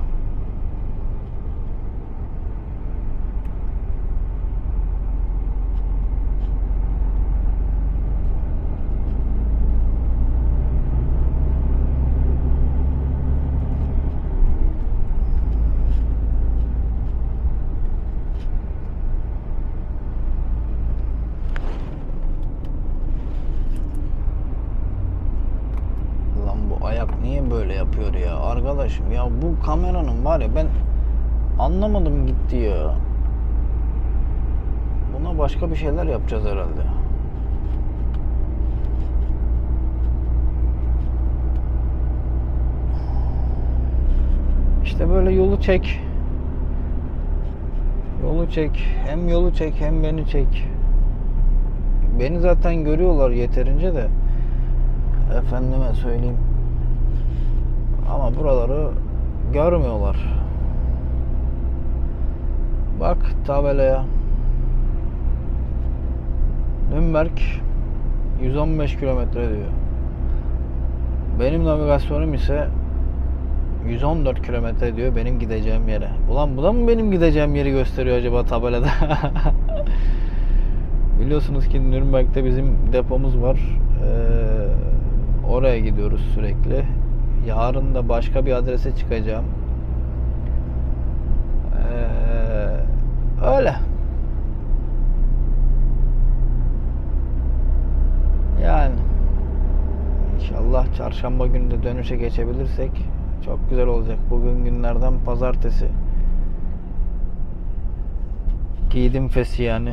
Ayak niye böyle yapıyor ya arkadaşım, ya bu kameranın var ya, ben anlamadım gitti ya. Buna başka bir şeyler yapacağız herhalde. İşte böyle yolu çek. Yolu çek. Hem yolu çek hem beni çek. Beni zaten görüyorlar yeterince de. Efendime söyleyeyim. Ama buraları görmüyorlar. Bak tabelaya. Nürnberg 115 kilometre diyor. Benim navigasyonum ise 114 kilometre diyor benim gideceğim yere. Ulan bu da mı benim gideceğim yeri gösteriyor acaba tabelada? Biliyorsunuz ki Nürnberg'de bizim depomuz var. Oraya gidiyoruz sürekli. Yarın da başka bir adrese çıkacağım. Öyle. Yani İnşallah çarşamba günü de dönüşe geçebilirsek çok güzel olacak. Bugün günlerden pazartesi. Giydim fesi yani.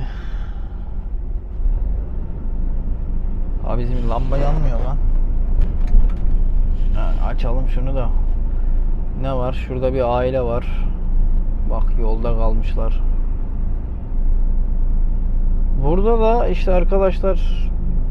Abi bizim lamba yanmıyor lan. Yani açalım şunu da. Ne var? Şurada bir aile var. Bak yolda kalmışlar. Burada da işte arkadaşlar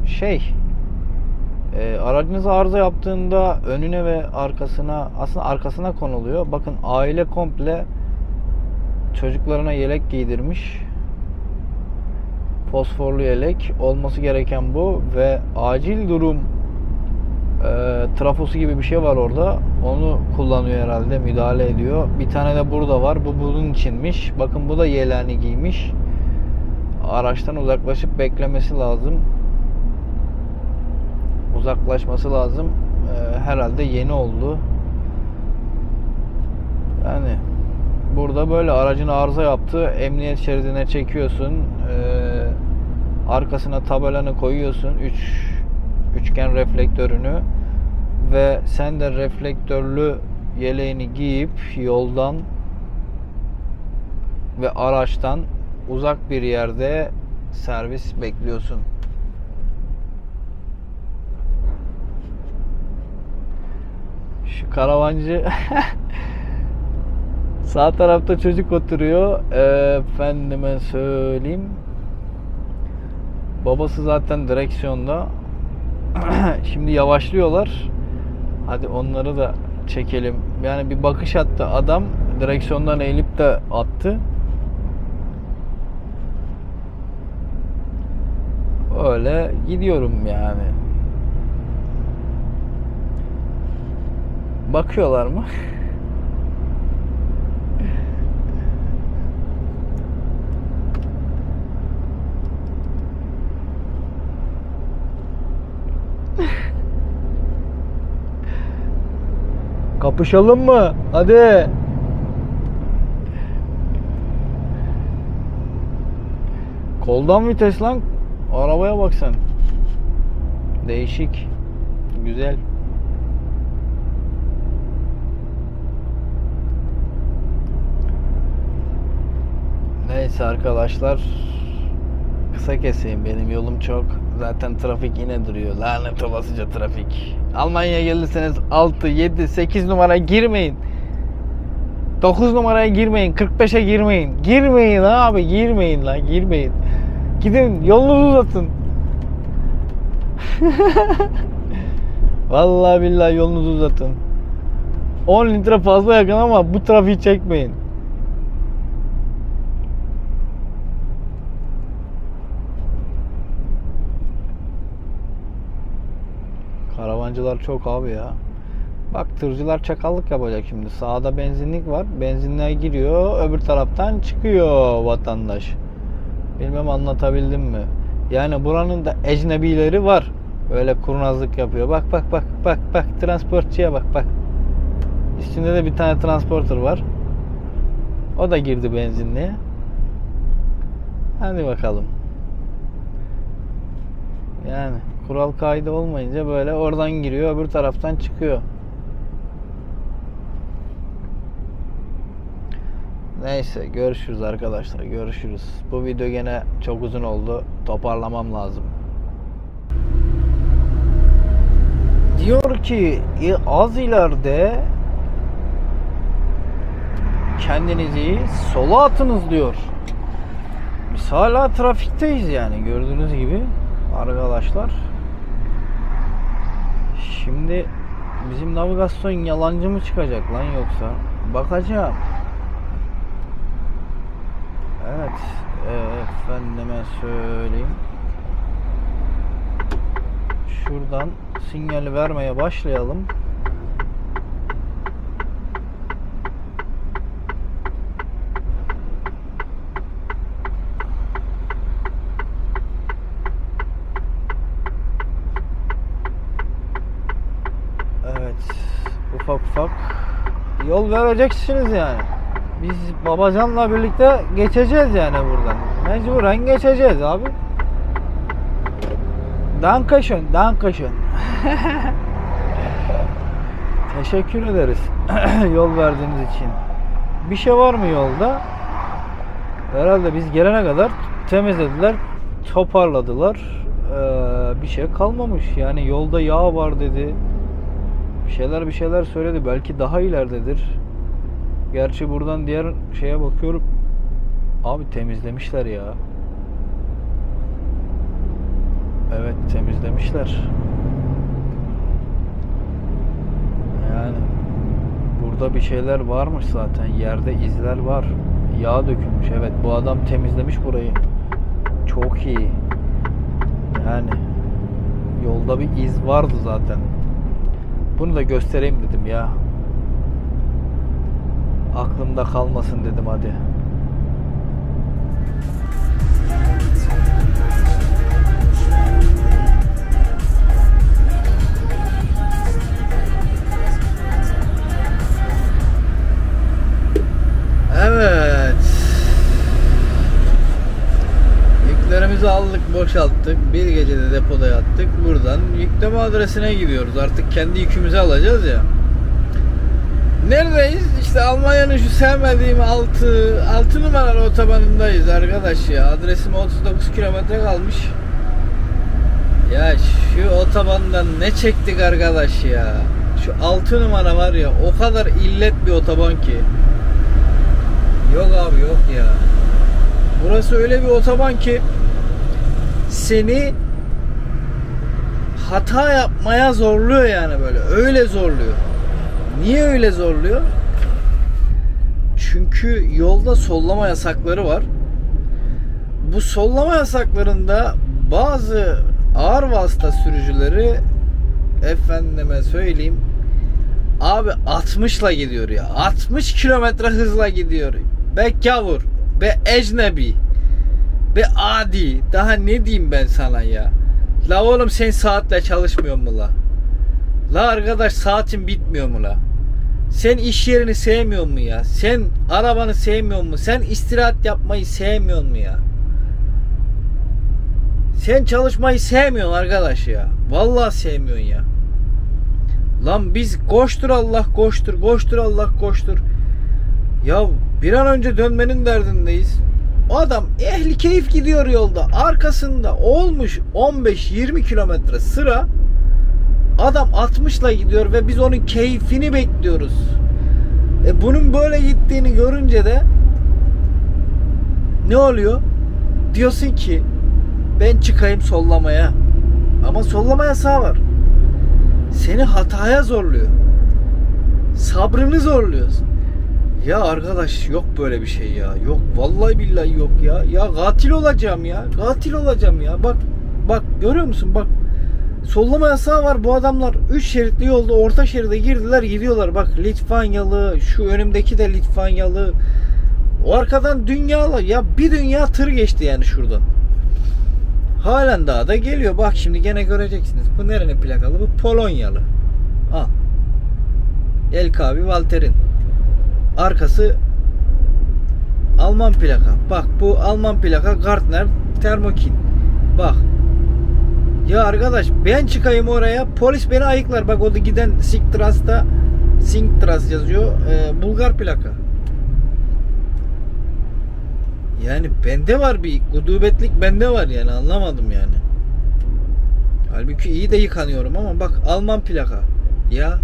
aracınız arıza yaptığında önüne ve arkasına, aslında arkasına konuluyor. Bakın aile komple çocuklarına yelek giydirmiş. Fosforlu yelek olması gereken bu ve acil durum trafosu gibi bir şey var orada. Onu kullanıyor herhalde, müdahale ediyor. Bir tane de burada var. Bu bunun içinmiş. Bakın bu da yeleğini giymiş. Araçtan uzaklaşıp beklemesi lazım. Uzaklaşması lazım. Herhalde yeni oldu. Yani burada böyle aracın arıza yaptı. Emniyet şeridine çekiyorsun. Arkasına tabelanı koyuyorsun. Üçgen reflektörünü ve sen de reflektörlü yeleğini giyip yoldan ve araçtan uzak bir yerde servis bekliyorsun. Şu karavancı sağ tarafta çocuk oturuyor. Efendime söyleyeyim. Babası zaten direksiyonda. Şimdi yavaşlıyorlar. Hadi onları da çekelim. Yani bir bakış attı adam. Direksiyondan eğilip de attı. Öyle gidiyorum yani. Bakıyorlar mı? Kapışalım mı? Hadi. Koldan vites lan. Arabaya bak sen. Değişik. Güzel. Neyse arkadaşlar. Kısa keseyim. Benim yolum çok. Zaten trafik yine duruyor. Lanet olasıca trafik. Almanya'ya gelirseniz 6, 7, 8 numaraya girmeyin. 9 numaraya girmeyin. 45'e girmeyin. Girmeyin abi. Girmeyin lan. Girmeyin. Gidin yolunuzu uzatın. Vallahi billahi yolunuzu uzatın. 10 litre fazla yakın ama bu trafiği çekmeyin. Karavancılar çok abi ya. Bak tırcılar çakallık yapacak şimdi. Sağda benzinlik var. Benzinliğe giriyor. Öbür taraftan çıkıyor vatandaş. Bilmem anlatabildim mi? Yani buranın da ecnebileri var. Böyle kurnazlık yapıyor. Bak bak bak bak bak. Transportçuya bak bak. Üstünde de bir tane transporter var. O da girdi benzinliğe. Hadi bakalım. Yani kural kaydı olmayınca böyle oradan giriyor, öbür taraftan çıkıyor. Neyse görüşürüz arkadaşlar, görüşürüz. Bu video gene çok uzun oldu. Toparlamam lazım. Diyor ki az ileride kendinizi sola atınız diyor. Biz hala trafikteyiz yani gördüğünüz gibi arkadaşlar. Şimdi bizim navigasyon yalancı mı çıkacak lan yoksa? Bakacağım. Evet. Efendime söyleyeyim. Şuradan sinyali vermeye başlayalım. Evet. Ufak ufak yol vereceksiniz yani. Biz babacanla birlikte geçeceğiz yani buradan. Mecburen geçeceğiz abi. Dankeschön, dankeschön. Teşekkür ederiz yol verdiğiniz için. Bir şey var mı yolda? Herhalde biz gelene kadar temizlediler, toparladılar. Bir şey kalmamış. Yani yolda yağ var dedi. Bir şeyler söyledi. Belki daha ileridedir. Gerçi buradan diğer şeye bakıyorum. Abi temizlemişler ya. Evet temizlemişler. Yani burada bir şeyler varmış zaten. Yerde izler var. Yağ dökülmüş. Evet bu adam temizlemiş burayı. Çok iyi. Yani yolda bir iz vardı zaten. Bunu da göstereyim dedim ya. Aklımda kalmasın dedim hadi. Evet. Yüklerimizi aldık, boşalttık. Bir gecede depoda yattık. Buradan yükleme adresine gidiyoruz. Artık kendi yükümüzü alacağız ya. Neredeyiz? İşte Almanya'nın şu sevmediğim 6 numaralı otobanındayız arkadaş ya. Adresime 39 kilometre kalmış. Ya şu otobandan ne çektik arkadaş ya. Şu 6 numara var ya, o kadar illet bir otoban ki. Yok abi yok ya. Burası öyle bir otoban ki seni hata yapmaya zorluyor yani böyle. Öyle zorluyor. Niye öyle zorluyor? Çünkü yolda sollama yasakları var. Bu sollama yasaklarında bazı ağır vasıta sürücüleri efendime söyleyeyim abi 60'la gidiyor ya. 60 kilometre hızla gidiyor. Be gavur, be ecnebi, be adi. Daha ne diyeyim ben sana ya? La oğlum sen saatle çalışmıyor mu la? La arkadaş saatin bitmiyor mu la? Sen iş yerini sevmiyor mu ya? Sen arabanı sevmiyor mu? Sen istirahat yapmayı sevmiyor mu ya? Sen çalışmayı sevmiyorsun arkadaş ya. Vallahi sevmiyorsun ya. Lan biz koştur Allah koştur, koştur Allah koştur. Ya bir an önce dönmenin derdindeyiz. O adam ehli keyif gidiyor yolda. Arkasında olmuş 15-20 kilometre sıra. Adam 60'la gidiyor ve biz onun keyfini bekliyoruz. Bunun böyle gittiğini görünce de ne oluyor? Diyorsun ki ben çıkayım sollamaya. Ama sollama yasağı var. Seni hataya zorluyor. Sabrını zorluyorsun. Ya arkadaş yok böyle bir şey ya. Yok vallahi billahi yok ya. Ya katil olacağım ya. Katil olacağım ya. Bak görüyor musun? Bak. Sollama yasağı var. Bu adamlar 3 şeritli yolda orta şeride girdiler gidiyorlar. Bak Litvanyalı, şu önümdeki de Litvanyalı. O arkadan dünyalı. Ya bir dünya tır geçti yani şuradan. Halen daha da geliyor. Bak şimdi gene göreceksiniz. Bu nerenin plakalı? Bu Polonyalı. Al. LKB Walter'in. Arkası Alman plaka. Bak bu Alman plaka Gardner Thermokin. Bak. Ya arkadaş ben çıkayım oraya polis beni ayıklar. Bak o da giden Singtras yazıyor. Bulgar plaka. Yani bende var bir gudubetlik bende var yani anlamadım yani. Halbuki iyi de yıkanıyorum ama bak Alman plaka. Ya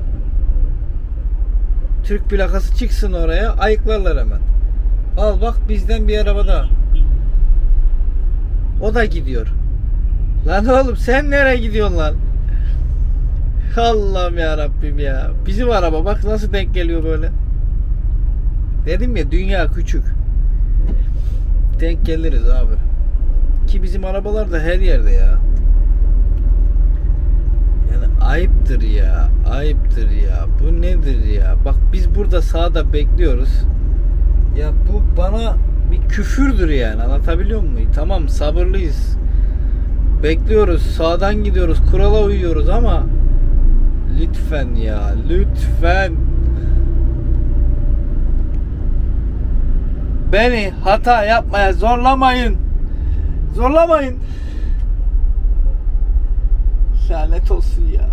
Türk plakası çıksın oraya ayıklarlar hemen. Al bak bizden bir araba daha. O da gidiyor. Lan oğlum sen nereye gidiyorsun lan? Allah'ım ya Rabbim ya. Bizim araba bak nasıl denk geliyor böyle. Dedim ya dünya küçük. Denk geliriz abi. Ki bizim arabalar da her yerde ya. Yani ayıptır ya. Ayıptır ya. Bu nedir ya? Bak biz burada sağda bekliyoruz. Ya bu bana bir küfürdür yani. Anlatabiliyor muyum? Tamam sabırlıyız. Bekliyoruz. Sağdan gidiyoruz. Kurala uyuyoruz ama lütfen ya. Lütfen. Beni hata yapmaya zorlamayın. Zorlamayın. Lanet olsun ya.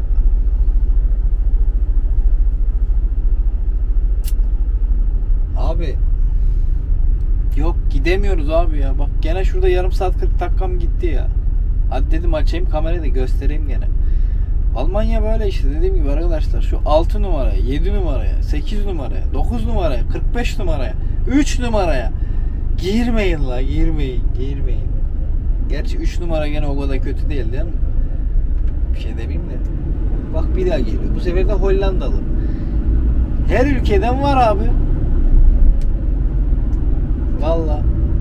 Abi. Yok gidemiyoruz abi ya. Bak gene şurada yarım saat 40 dakikam gitti ya. Hadi dedim açayım kamerayı da göstereyim gene. Almanya böyle işte dediğim gibi arkadaşlar. Şu 6 numaraya, 7 numaraya, 8 numaraya, 9 numaraya, 45 numaraya, 3 numaraya girmeyin la girmeyin. Gerçi 3 numara gene o kadar kötü değil mi? Bir şey demeyeyim de. Bak bir daha geliyor. Bu sefer de Hollandalı. Her ülkeden var abi. Vallahi.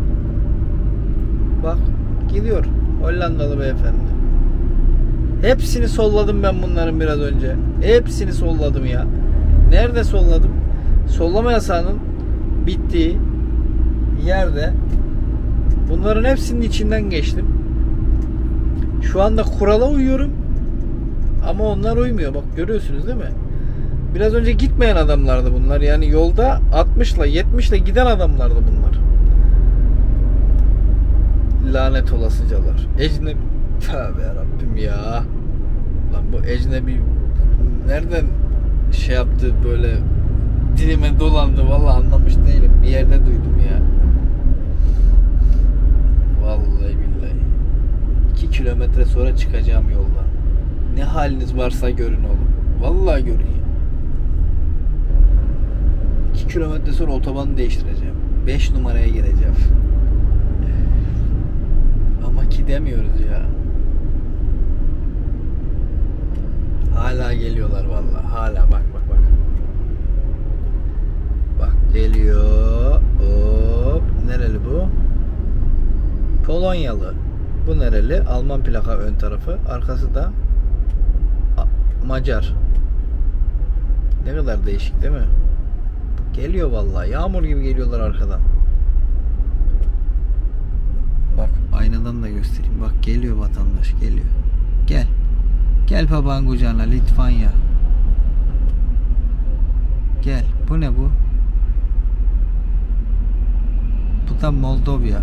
Bak gidiyor. Hollandalı beyefendi. Hepsini solladım ben bunların biraz önce. Hepsini solladım ya. Nerede solladım? Sollama yasağının bittiği yerde bunların hepsinin içinden geçtim. Şu anda kurala uyuyorum. Ama onlar uymuyor. Bak görüyorsunuz değil mi? Biraz önce gitmeyen adamlardı bunlar. Yani yolda 60'la 70'le giden adamlardı bunlar. Lanet olasıcalar. Ecnebi. Tövbe yarabbim ya. Lan bu ecnebi nereden şey yaptı böyle dilime dolandı. Vallahi anlamış değilim. Bir yerde duydum ya. Vallahi billahi. 2 kilometre sonra çıkacağım yoldan. Ne haliniz varsa görün oğlum. Vallahi görün ya. 2 kilometre sonra otobanı değiştireceğim. 5 numaraya gireceğim. Ama gidemiyoruz ya. Hala geliyorlar vallahi. Hala bak. Bak geliyor. Hop. Nereli bu? Polonyalı. Bu nereli? Alman plaka ön tarafı. Arkası da Macar. Ne kadar değişik değil mi? Geliyor vallahi. Yağmur gibi geliyorlar arkadan. Bak aynadan da göstereyim. Bak geliyor vatandaş geliyor. Gel. Gel babanın kucağına Litvanya. Gel. Bu ne bu? Bu da Moldova.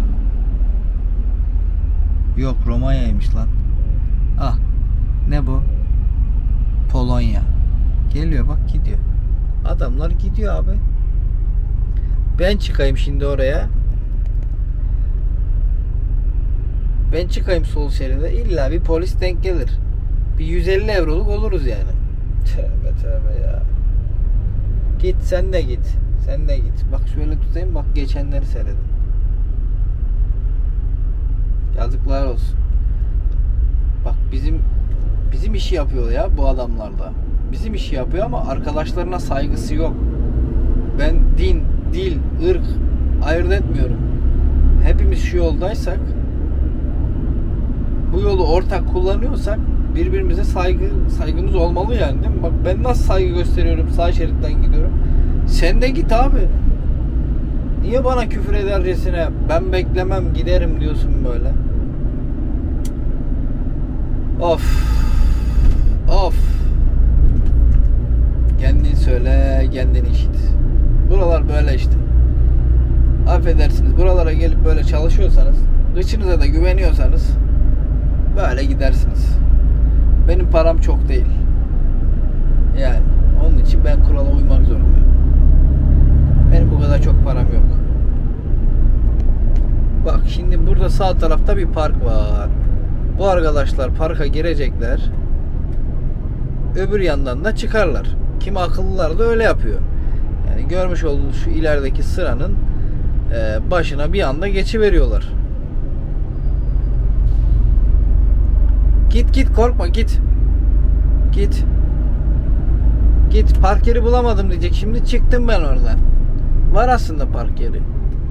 Yok, Romanya'ymış lan. Ah. Ne bu? Polonya. Geliyor bak, gidiyor. Adamlar gidiyor abi. Ben çıkayım şimdi oraya. Ben çıkayım sol şeride. İlla bir polis denk gelir. Bir 150 euroluk oluruz yani. Tövbe tövbe ya. Git sen de git. Sen de git. Bak şöyle tutayım, bak geçenleri seyredin. Yazıklar olsun. Bak bizim işi yapıyor ya bu adamlar da. Bizim işi yapıyor ama arkadaşlarına saygısı yok. Ben din, dil, ırk ayırt etmiyorum. Hepimiz şu yoldaysak, bu yolu ortak kullanıyorsak birbirimize saygımız olmalı yani, değil mi? Bak ben nasıl saygı gösteriyorum, sağ şeritten gidiyorum. Sen de git abi. Niye bana küfür edercesine ben beklemem giderim diyorsun böyle? Of. Of. Kendin söyle, kendin işit. Buralar böyle işte. Affedersiniz, buralara gelip böyle çalışıyorsanız, gıçınıza da güveniyorsanız böyle gidersiniz. Benim param çok değil. Yani onun için ben kurala uymak zorundayım. Benim bu kadar çok param yok. Bak şimdi burada sağ tarafta bir park var. Bu arkadaşlar parka girecekler. Öbür yandan da çıkarlar. Kimi akıllılar da öyle yapıyor. Yani görmüş olduğunuz şu ilerideki sıranın başına bir anda geçiveriyorlar. Git korkma, git. Git, park yeri bulamadım diyecek. Şimdi çıktım ben oradan. Var aslında park yeri.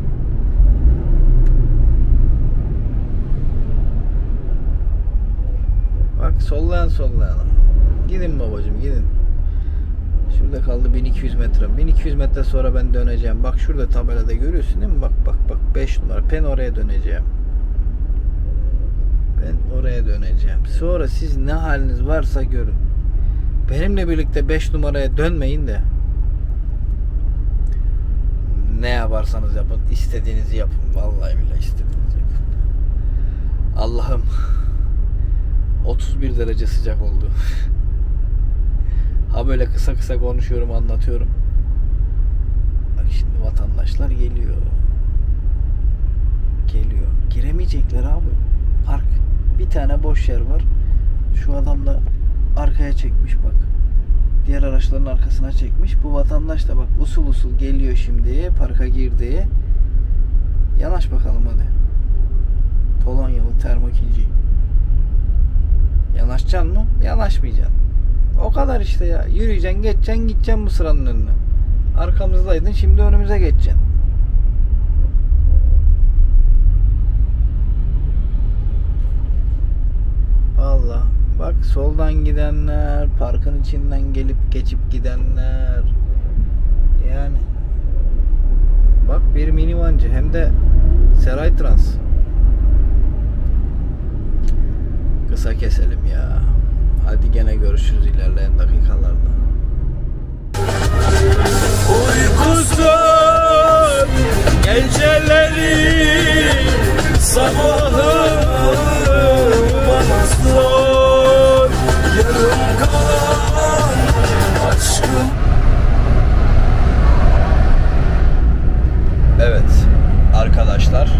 Bak sollayan. Gidin babacığım, gidin. Şurada kaldı 1200 metre. 1200 metre sonra ben döneceğim. Bak şurada tabelada görüyorsun değil mi? Bak 5 numara. Ben oraya döneceğim. Sonra siz ne haliniz varsa görün. Benimle birlikte 5 numaraya dönmeyin de. Ne yaparsanız yapın. İstediğinizi yapın. Vallahi billahi istediğinizi yapın. Allah'ım. 31 derece sıcak oldu. Ha böyle kısa konuşuyorum, anlatıyorum. Bak şimdi vatandaşlar geliyor. Giremeyecekler abi. Park. Bir tane boş yer var. Şu adam da arkaya çekmiş bak. Diğer araçların arkasına çekmiş. Bu vatandaş da bak usul geliyor şimdi. Parka girdi. Yanaş bakalım hadi. Polonyalı termokinci. Yanaşacaksın mı? Yanaşmayacaksın. O kadar işte ya. Yürüyeceksin, gideceksin bu sıranın önüne. Arkamızdaydın, şimdi önümüze geçeceksin. Allah. Bak soldan gidenler, parkın içinden gelip geçip gidenler. Yani. Bak bir minivancı, hem de Seray Trans. Kısa keselim ya. Hadi gene görüşürüz ilerleyen dakikalarda. Uykusuz geceleri sabahı bana sor. Yarım kalan aşkım. Evet arkadaşlar.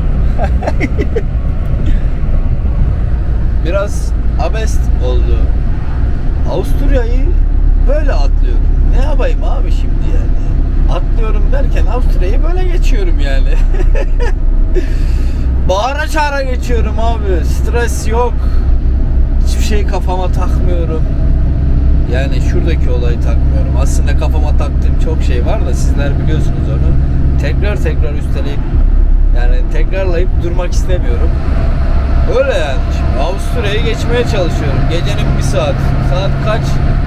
Biraz abest oldu. Avusturya'yı böyle atlıyorum. Ne yapayım abi şimdi yani? Atlıyorum derken Avusturya'yı böyle geçiyorum yani. Bağıra çağıra geçiyorum abi. Stres yok. Hiçbir şey kafama takmıyorum. Yani şuradaki olayı takmıyorum. Aslında kafama taktığım çok şey var da sizler biliyorsunuz onu. Tekrar üsteleyip yani tekrarlayıp durmak istemiyorum. Öyle yani. Şimdi Avusturya'yı geçmeye çalışıyorum. Gecenin bir saat. Saat kaç?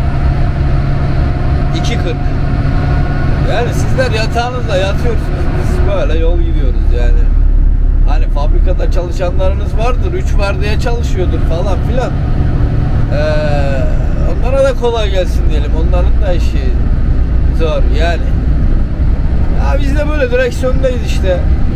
2:40. Yani sizler yatağınızda yatıyorsunuz. Biz böyle yol gidiyoruz yani. Hani fabrikada çalışanlarınız vardır. 3 vardiya çalışıyordur falan filan. Onlara da kolay gelsin diyelim. Onların da işi zor yani. Ya biz de böyle direksiyondayız işte.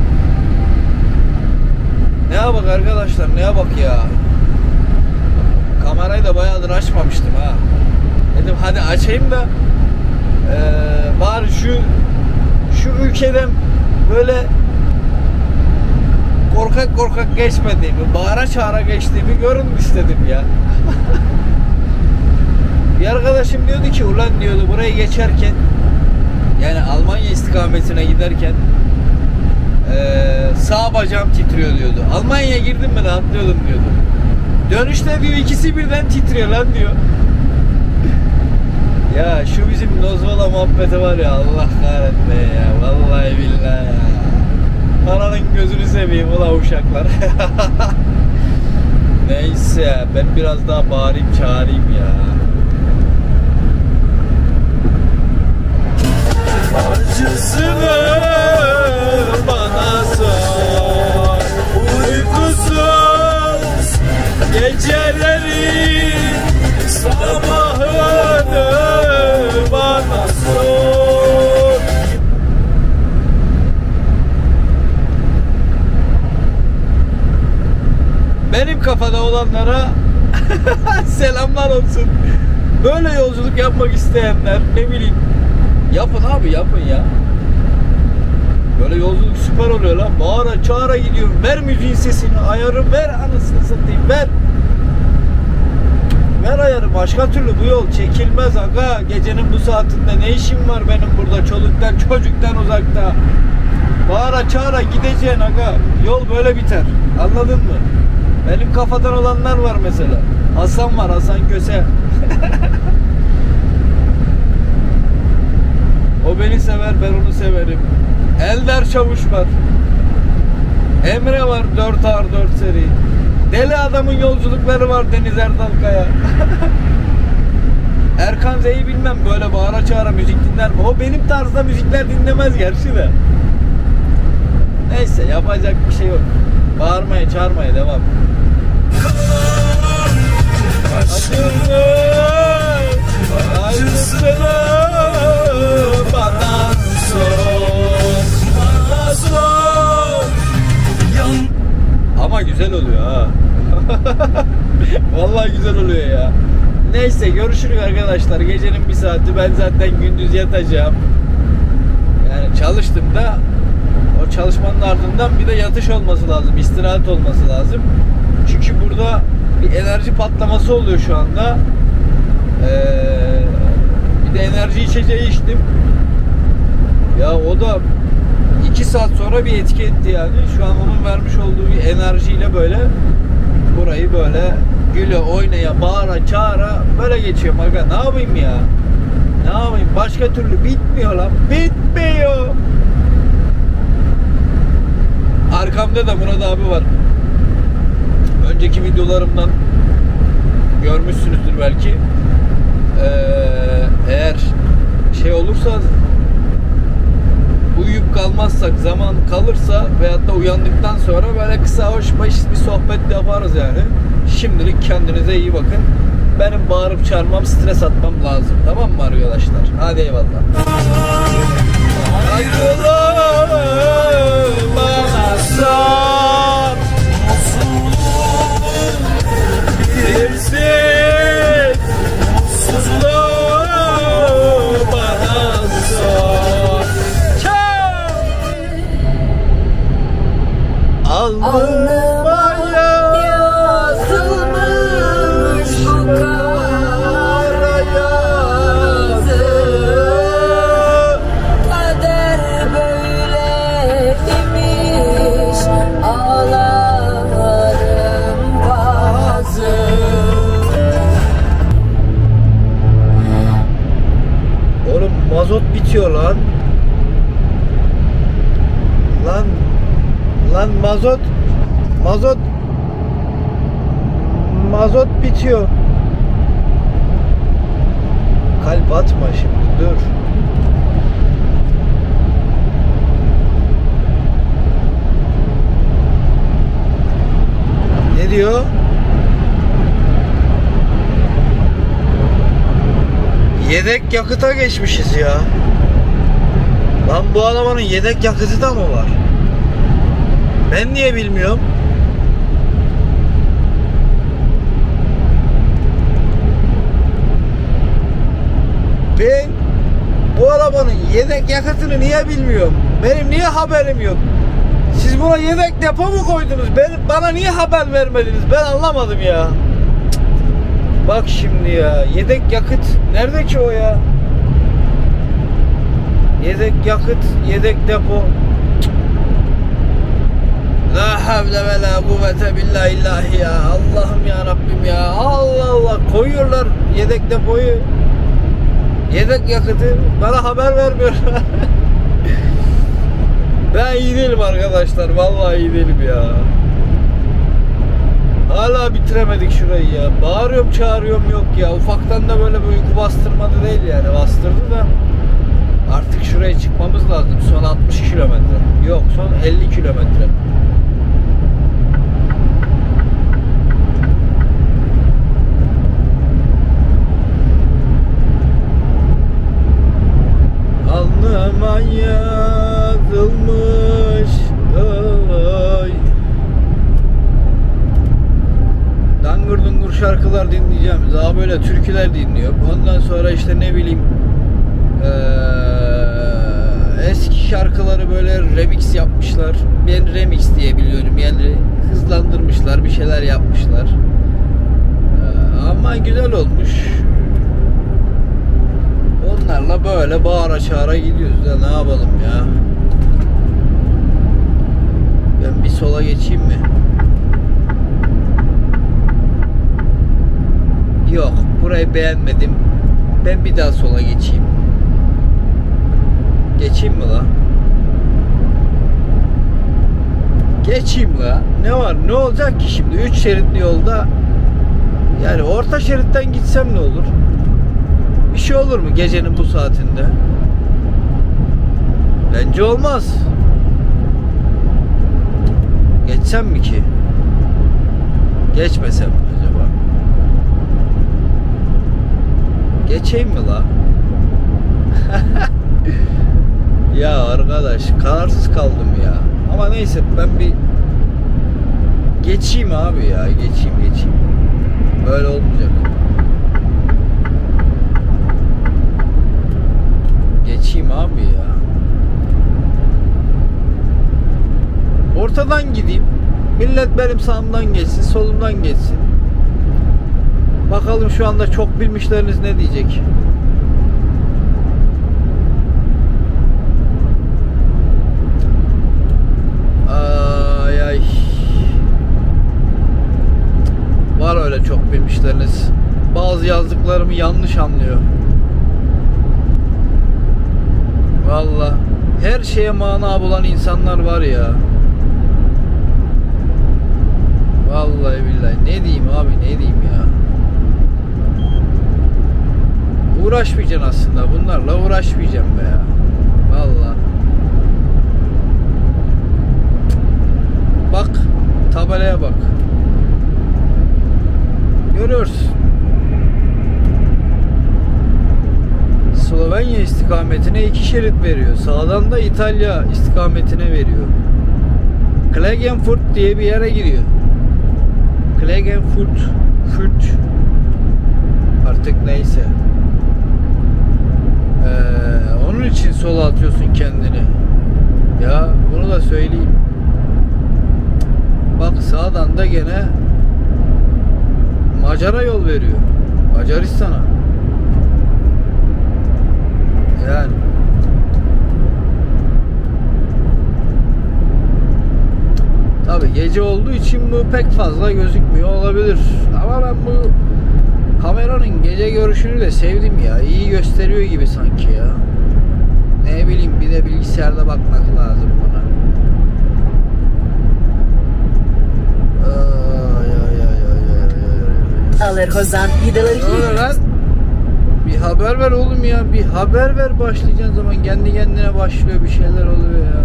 Ne yapak arkadaşlar, ne yapak ya. Kamerayı da bayağıdır açmamıştım ha. Dedim hadi açayım da bari şu ülkeden böyle korkak geçmediğimi, bağıra çağıra geçtiğimi görün istedim ya. Bir arkadaşım diyordu ki ulan diyordu burayı geçerken, yani Almanya istikametine giderken sağ bacağım titriyor diyordu. Almanya'ya girdim mi rahatlıyordum diyordu. Dönüşte diyor ikisi birden titriyor lan diyor. Ya şu bizim Nozvala muhabbeti var ya, Allah kahretme ya. Vallahi billahi ya. Paranın gözünü seveyim ulan uşaklar. Neyse ben biraz daha bağırayım çağırayım ya. Acısını bana sor, uykusuz geceleri, sabahını bana sor. Benim kafada olanlara selamlar olsun. Böyle yolculuk yapmak isteyenler, ne bileyim, yapın abi, yapın ya. Böyle yolculuk süper oluyor lan. Bağıra çağıra gidiyorum. Ver müziğin sesini, ayarı ver, anasını satayım, ver. Ver ayarı. Başka türlü bu yol çekilmez aga. Gecenin bu saatinde ne işim var benim burada, çoluktan çocuktan uzakta. Bağıra çağıra gideceksin aga. Yol böyle biter. Anladın mı? Benim kafadan olanlar var mesela. Hasan var, Hasan Köse. O beni sever, ben onu severim. Eldar Çavuş var. Emre var, 4R4 seri. Deli adamın yolculukları var, Deniz Erdal Kaya. Erkan Z'yi bilmem, böyle bağıra çağıra müzik dinler mi? O benim tarzda müzikler dinlemez gerçi de. Neyse, yapacak bir şey yok. Bağırmaya çağırmaya devam. Acısını bana sor, bana sor. Ama güzel oluyor ha. Vallahi güzel oluyor ya. Neyse görüşürüz arkadaşlar. Gecenin bir saati, ben zaten gündüz yatacağım. Yani çalıştım da o çalışmanın ardından bir de yatış olması lazım, istirahat olması lazım. Çünkü burada bir enerji patlaması oluyor şu anda. Bir de enerji içeceği içtim. Ya o da 2 saat sonra bir etki etti yani. Şu an onun vermiş olduğu bir enerjiyle böyle burayı böyle güle oynaya, bağıra çağıra böyle geçiyorum aga. Ne yapayım ya? Ne yapayım? Başka türlü bitmiyor lan. Bitmiyor. Arkamda da Murat abi var. Önceki videolarımdan görmüşsünüzdür belki. Eğer şey olursa, uyuyup kalmazsak, zaman kalırsa veyahut da uyandıktan sonra böyle kısa hoş bir sohbet yaparız yani. Şimdilik kendinize iyi bakın. Benim bağırıp çağırmam, stres atmam lazım. Tamam mı arkadaşlar? Hadi eyvallah. Bana sor, bilirsin, bana sor. Alnıma yazılmış bu kara yazı, kader böyleymiş, ağlarım bazı. Oğlum mazot bitiyor lan. Lan mazot bitiyor. Kalp atma şimdi, dur. Ne diyor? Yedek yakıta geçmişiz ya. Lan bu arabanın yedek yakıtı da mı var? Ben niye bilmiyorum? Ben bu arabanın yedek yakıtını niye bilmiyorum? Benim niye haberim yok? Siz buna yedek depo mu koydunuz? Bana niye haber vermediniz? Ben anlamadım ya. Bak şimdi ya. Yedek yakıt. Nerede ki o ya? Yedek yakıt, yedek depo. La havle ve la kuvvete billahi illahi ya. Allah'ım ya Rabbim ya. Allah Allah. Koyuyorlar yedek depoyu. Yedek yakıtı. Bana haber vermiyorlar. Ben iyi değilim arkadaşlar. Vallahi iyi değilim ya. Hala bitiremedik şurayı ya. Bağırıyorum çağırıyorum yok ya. Ufaktan da böyle bir uyku bastırmadı değil yani. Bastırdı da. Artık şuraya çıkmamız lazım. Son 60 kilometre. Yok son 50 kilometre. Alnıma yazılmış ay. Dangur dungur şarkılar dinleyeceğim. Daha böyle türküler dinliyor. Ondan sonra işte ne bileyim eski şarkıları böyle remix yapmışlar. Ben remix diye biliyorum. Yani hızlandırmışlar, bir şeyler yapmışlar. Ama güzel olmuş. Onlarla böyle bağıra çağıra gidiyoruz ya, ne yapalım ya. Ben bir sola geçeyim mi? Yok, burayı beğenmedim. Ben bir daha sola geçeyim. Geçeyim mi la? Geçeyim la. Ne var? Ne olacak ki şimdi? 3 şeritli yolda. Yani orta şeritten gitsem ne olur? Bir şey olur mu gecenin bu saatinde? Bence olmaz. Geçsem mi ki? Geçmesem mi acaba? Geçeyim mi la? Ya arkadaş kararsız kaldım ya. Ama neyse ben bir geçeyim abi ya. Geçeyim. Böyle olmayacak. Geçeyim abi ya. Ortadan gideyim. Millet benim sağımdan geçsin, solumdan geçsin. Bakalım şu anda çok bilmişleriniz ne diyecek? Ay ay. Var öyle çok bilmişleriniz. Bazı yazdıklarımı yanlış anlıyor. Vallahi her şeye mana bulan insanlar var ya. Vallahi billahi ne diyeyim abi, ne diyeyim ya. Uğraşmayacaksın aslında, bunlarla uğraşmayacağım be ya. Vallahi. Bak tabelaya bak. Görüyorsun. Slovenya istikametine 2 şerit veriyor. Sağdan da İtalya istikametine veriyor. Klagenfurt diye bir yere giriyor. Klagenfurt. Artık neyse. Onun için sola atıyorsun kendini. Ya bunu da söyleyeyim. Bak sağdan da gene Macar'a yol veriyor. Macaristan'a. Yani tabi gece olduğu için bu pek fazla gözükmüyor olabilir. Ama ben bu kameranın gece görüşünü de sevdim ya. İyi gösteriyor gibi sanki ya. Ne bileyim, bir de bilgisayarda bakmak lazım buna. Alır Hozan vidaları ne lan? Bir haber ver oğlum ya. Bir haber ver, başlayacağın zaman kendi kendine başlıyor, bir şeyler oluyor ya.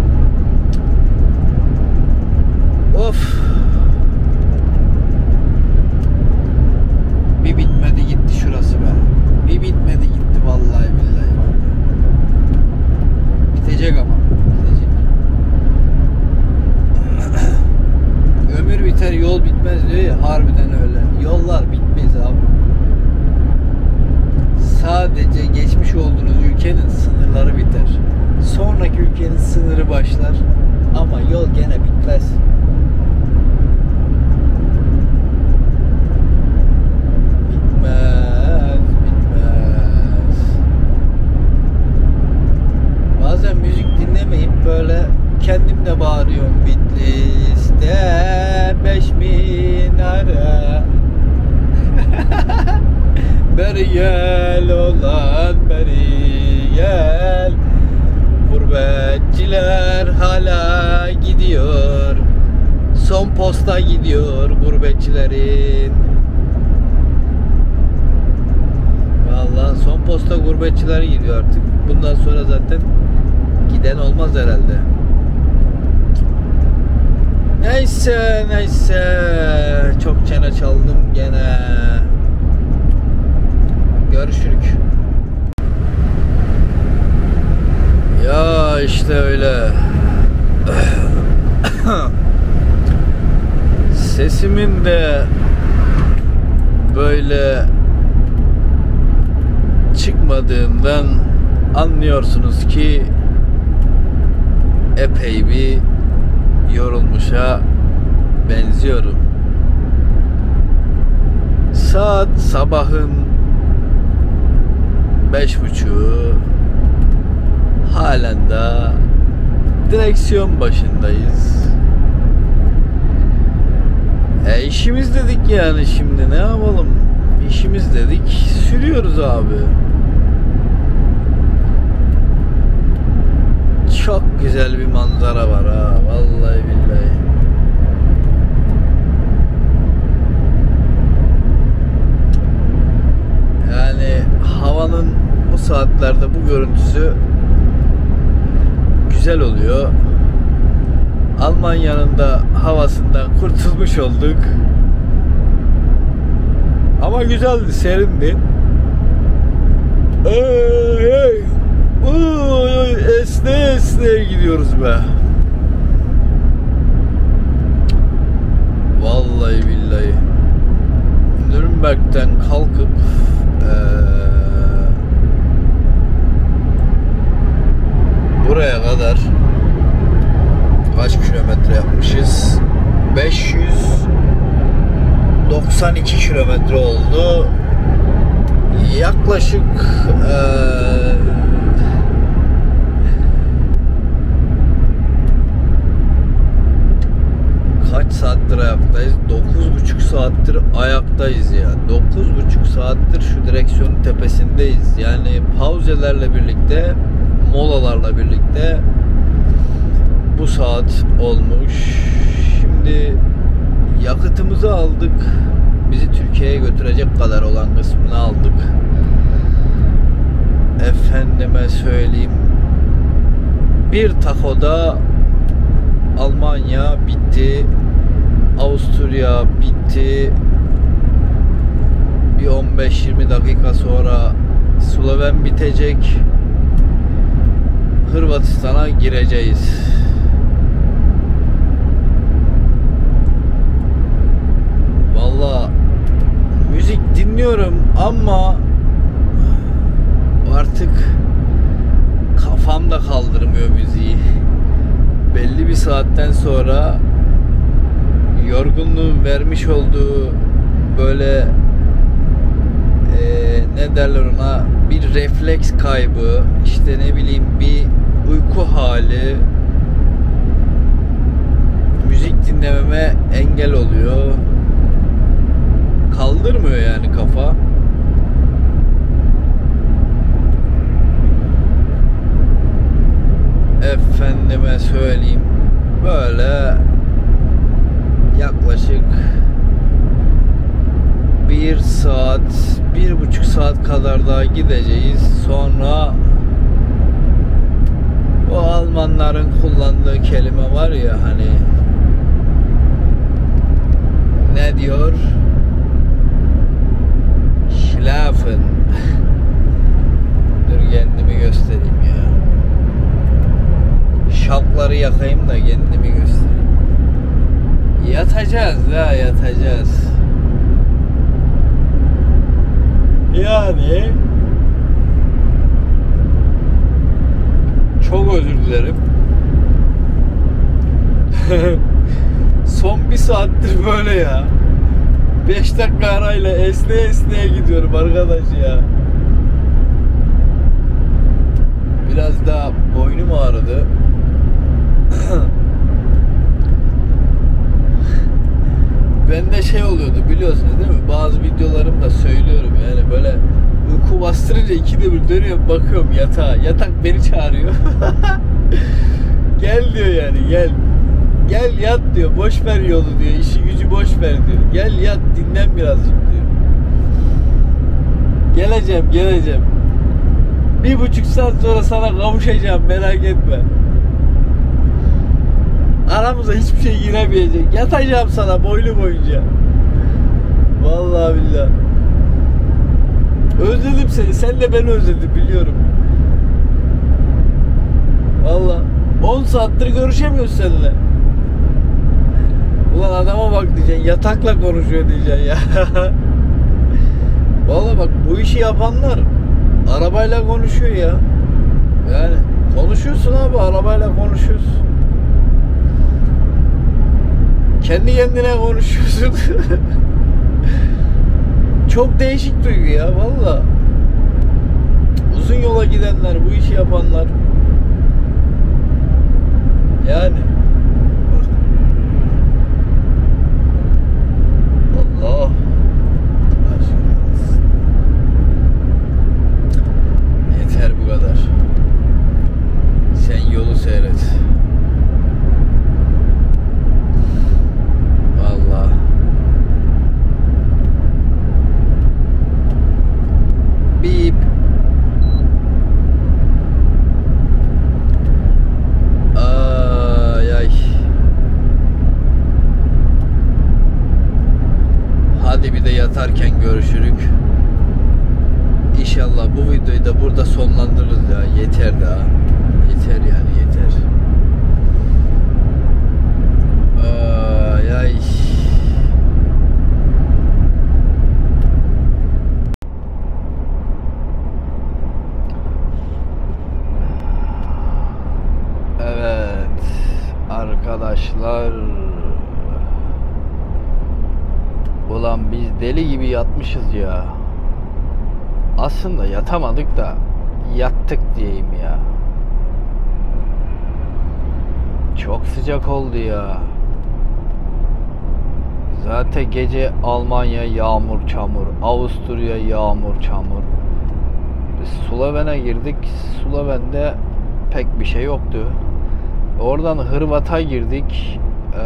Of. Bir bitmedi gitti şurası be. Bir bitmedi gitti vallahi billahi. Bir böyle kendim de bağırıyorum. Bitlis'te 5 minare beri gel olan beri gel. Gurbetçiler hala gidiyor. Son posta gidiyor gurbetçilerin. Vallahi son posta gurbetçiler gidiyor artık. Bundan sonra zaten giden olmaz herhalde. Neyse. Çok çene çaldım gene. Görüşürük. Ya işte öyle. Sesimin de böyle çıkmadığından anlıyorsunuz ki epey bir yorulmuşa benziyorum. Saat sabahın 5.30'u, halen de direksiyon başındayız. İşimiz dedik yani, şimdi ne yapalım? İşimiz dedik, sürüyoruz abi. Çok güzel bir manzara var ha, vallahi billahi. Yani havanın bu saatlerde bu görüntüsü güzel oluyor. Almanya'nın da havasından kurtulmuş olduk. Ama güzeldi, serindi. Esne gidiyoruz be. Vallahi billahi. Nürnberg'den kalkıp buraya kadar kaç kilometre yapmışız? 592 kilometre oldu. Yaklaşık kaç saattir ayaktayız? 9,5 saattir ayaktayız ya. 9,5 saattir şu direksiyonun tepesindeyiz. Yani pauzelerle birlikte, molalarla birlikte bu saat olmuş. Şimdi yakıtımızı aldık. Bizi Türkiye'ye götürecek kadar olan kısmını aldık. Efendime söyleyeyim, bir takoda Almanya bitti, Avusturya bitti. Bir 15-20 dakika sonra Sloven bitecek. Hırvatistan'a gireceğiz. Vallahi müzik dinliyorum ama artık kafam da kaldırmıyor müziği. Belli bir saatten sonra yorgunluğun vermiş olduğu böyle ne derler ona, bir refleks kaybı, işte ne bileyim bir uyku hali müzik dinlememe engel oluyor. Kaldırmıyor yani kafa. Efendime söyleyeyim, böyle yaklaşık 1 saat, 1,5 saat kadar daha gideceğiz. Sonra o Almanların kullandığı kelime var ya, hani ne diyor? Schlafen. Dur kendimi göstereyim ya. Şapları yakayım da kendimi göstereyim. Yatacağız da, yatacağız. Yani çok özür dilerim. Son bir saattir böyle ya. 5 dakika arayla esneye gidiyorum arkadaş ya. Biraz daha boynum ağrıdı. Şöyle ikide bir dönüyorum, bakıyorum yatağa. Yatak beni çağırıyor. Gel diyor yani, gel. Gel yat diyor. Boş ver yolu diyor. İşi gücü boş ver diyor. Gel yat, dinlen birazcık diyor. Geleceğim. 1,5 saat sonra sana kavuşacağım, merak etme. Aramıza hiçbir şey giremeyecek. Yatacağım sana boylu boyunca. Vallahi billahi. Özledim seni. Sen de beni özledin, biliyorum. Vallahi 10 saattir görüşemiyoruz seninle. Ulan adama bak diyeceksin. Yatakla konuşuyor diyeceksin ya. Vallahi bak, bu işi yapanlar arabayla konuşuyor ya. Yani konuşuyorsun abi, arabayla konuşuyorsun. Kendi kendine konuşuyorsun. Çok değişik duygu ya valla. Uzun yola gidenler, bu işi yapanlar. Yani Allah. Yeter bu kadar. Sen yolu seyret. Vallahi. Bip. Ay ay. Hadi bir de yatarken görüşürük. İnşallah bu videoyu da burada sonlandırırız ya. Yeter daha. Yeter yani, yeter. Ay ay. Evet arkadaşlar, ulan biz deli gibi yatmışız ya. Aslında yatamadık da yattık diyeyim ya. Çok sıcak oldu ya. Zaten gece Almanya yağmur çamur, Avusturya yağmur çamur. Biz Sloven'e girdik. Sloven'de pek bir şey yoktu. Oradan Hırvat'a girdik.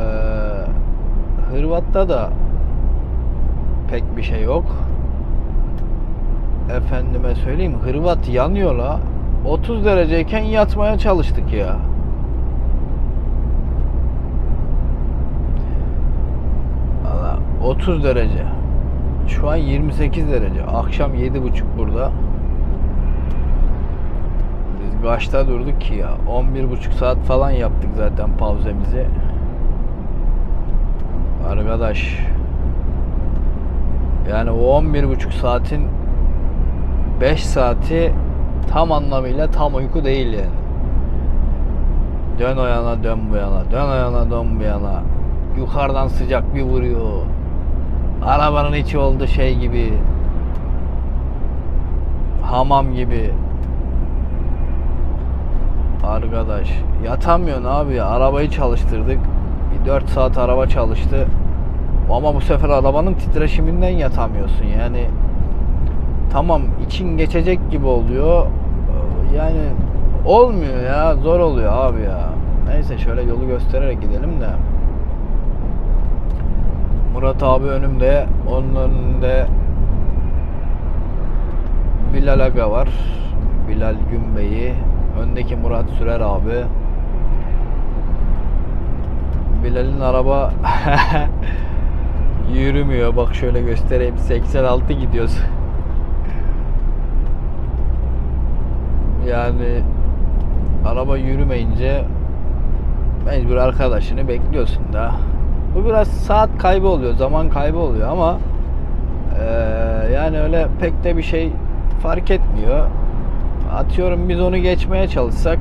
Hırvat'ta da pek bir şey yok. Efendime söyleyeyim, Hırvat yanıyor la. 30 dereceyken yatmaya çalıştık ya. Valla 30 derece. Şu an 28 derece. Akşam 7.30 burada. Biz kaçta durduk ki ya? 11,5 saat falan yaptık zaten pauzemizi. Arkadaş. Yani o 11,5 saatin 5 saati tam anlamıyla tam uyku değil yani. Dön o yana dön bu yana, dön o yana dön bu yana. Yukarıdan sıcak bir vuruyor. Arabanın içi oldu şey gibi, hamam gibi. Arkadaş yatamıyorsun abi ya. Arabayı çalıştırdık. Bir 4 saat araba çalıştı. Ama bu sefer arabanın titreşiminden yatamıyorsun yani. Tamam, için geçecek gibi oluyor. Yani olmuyor ya, zor oluyor abi ya. Neyse şöyle yolu göstererek gidelim de. Murat abi önümde, onun önünde Bilal Aga var. Bilal Günbey'i. Öndeki Murat Sürer abi. Bilal'in araba yürümüyor. Bak şöyle göstereyim. 86 gidiyoruz. Yani araba yürümeyince mecbur arkadaşını bekliyorsun da. Bu biraz saat kaybı oluyor, zaman kaybı oluyor ama yani öyle pek de bir şey fark etmiyor. Atıyorum biz onu geçmeye çalışsak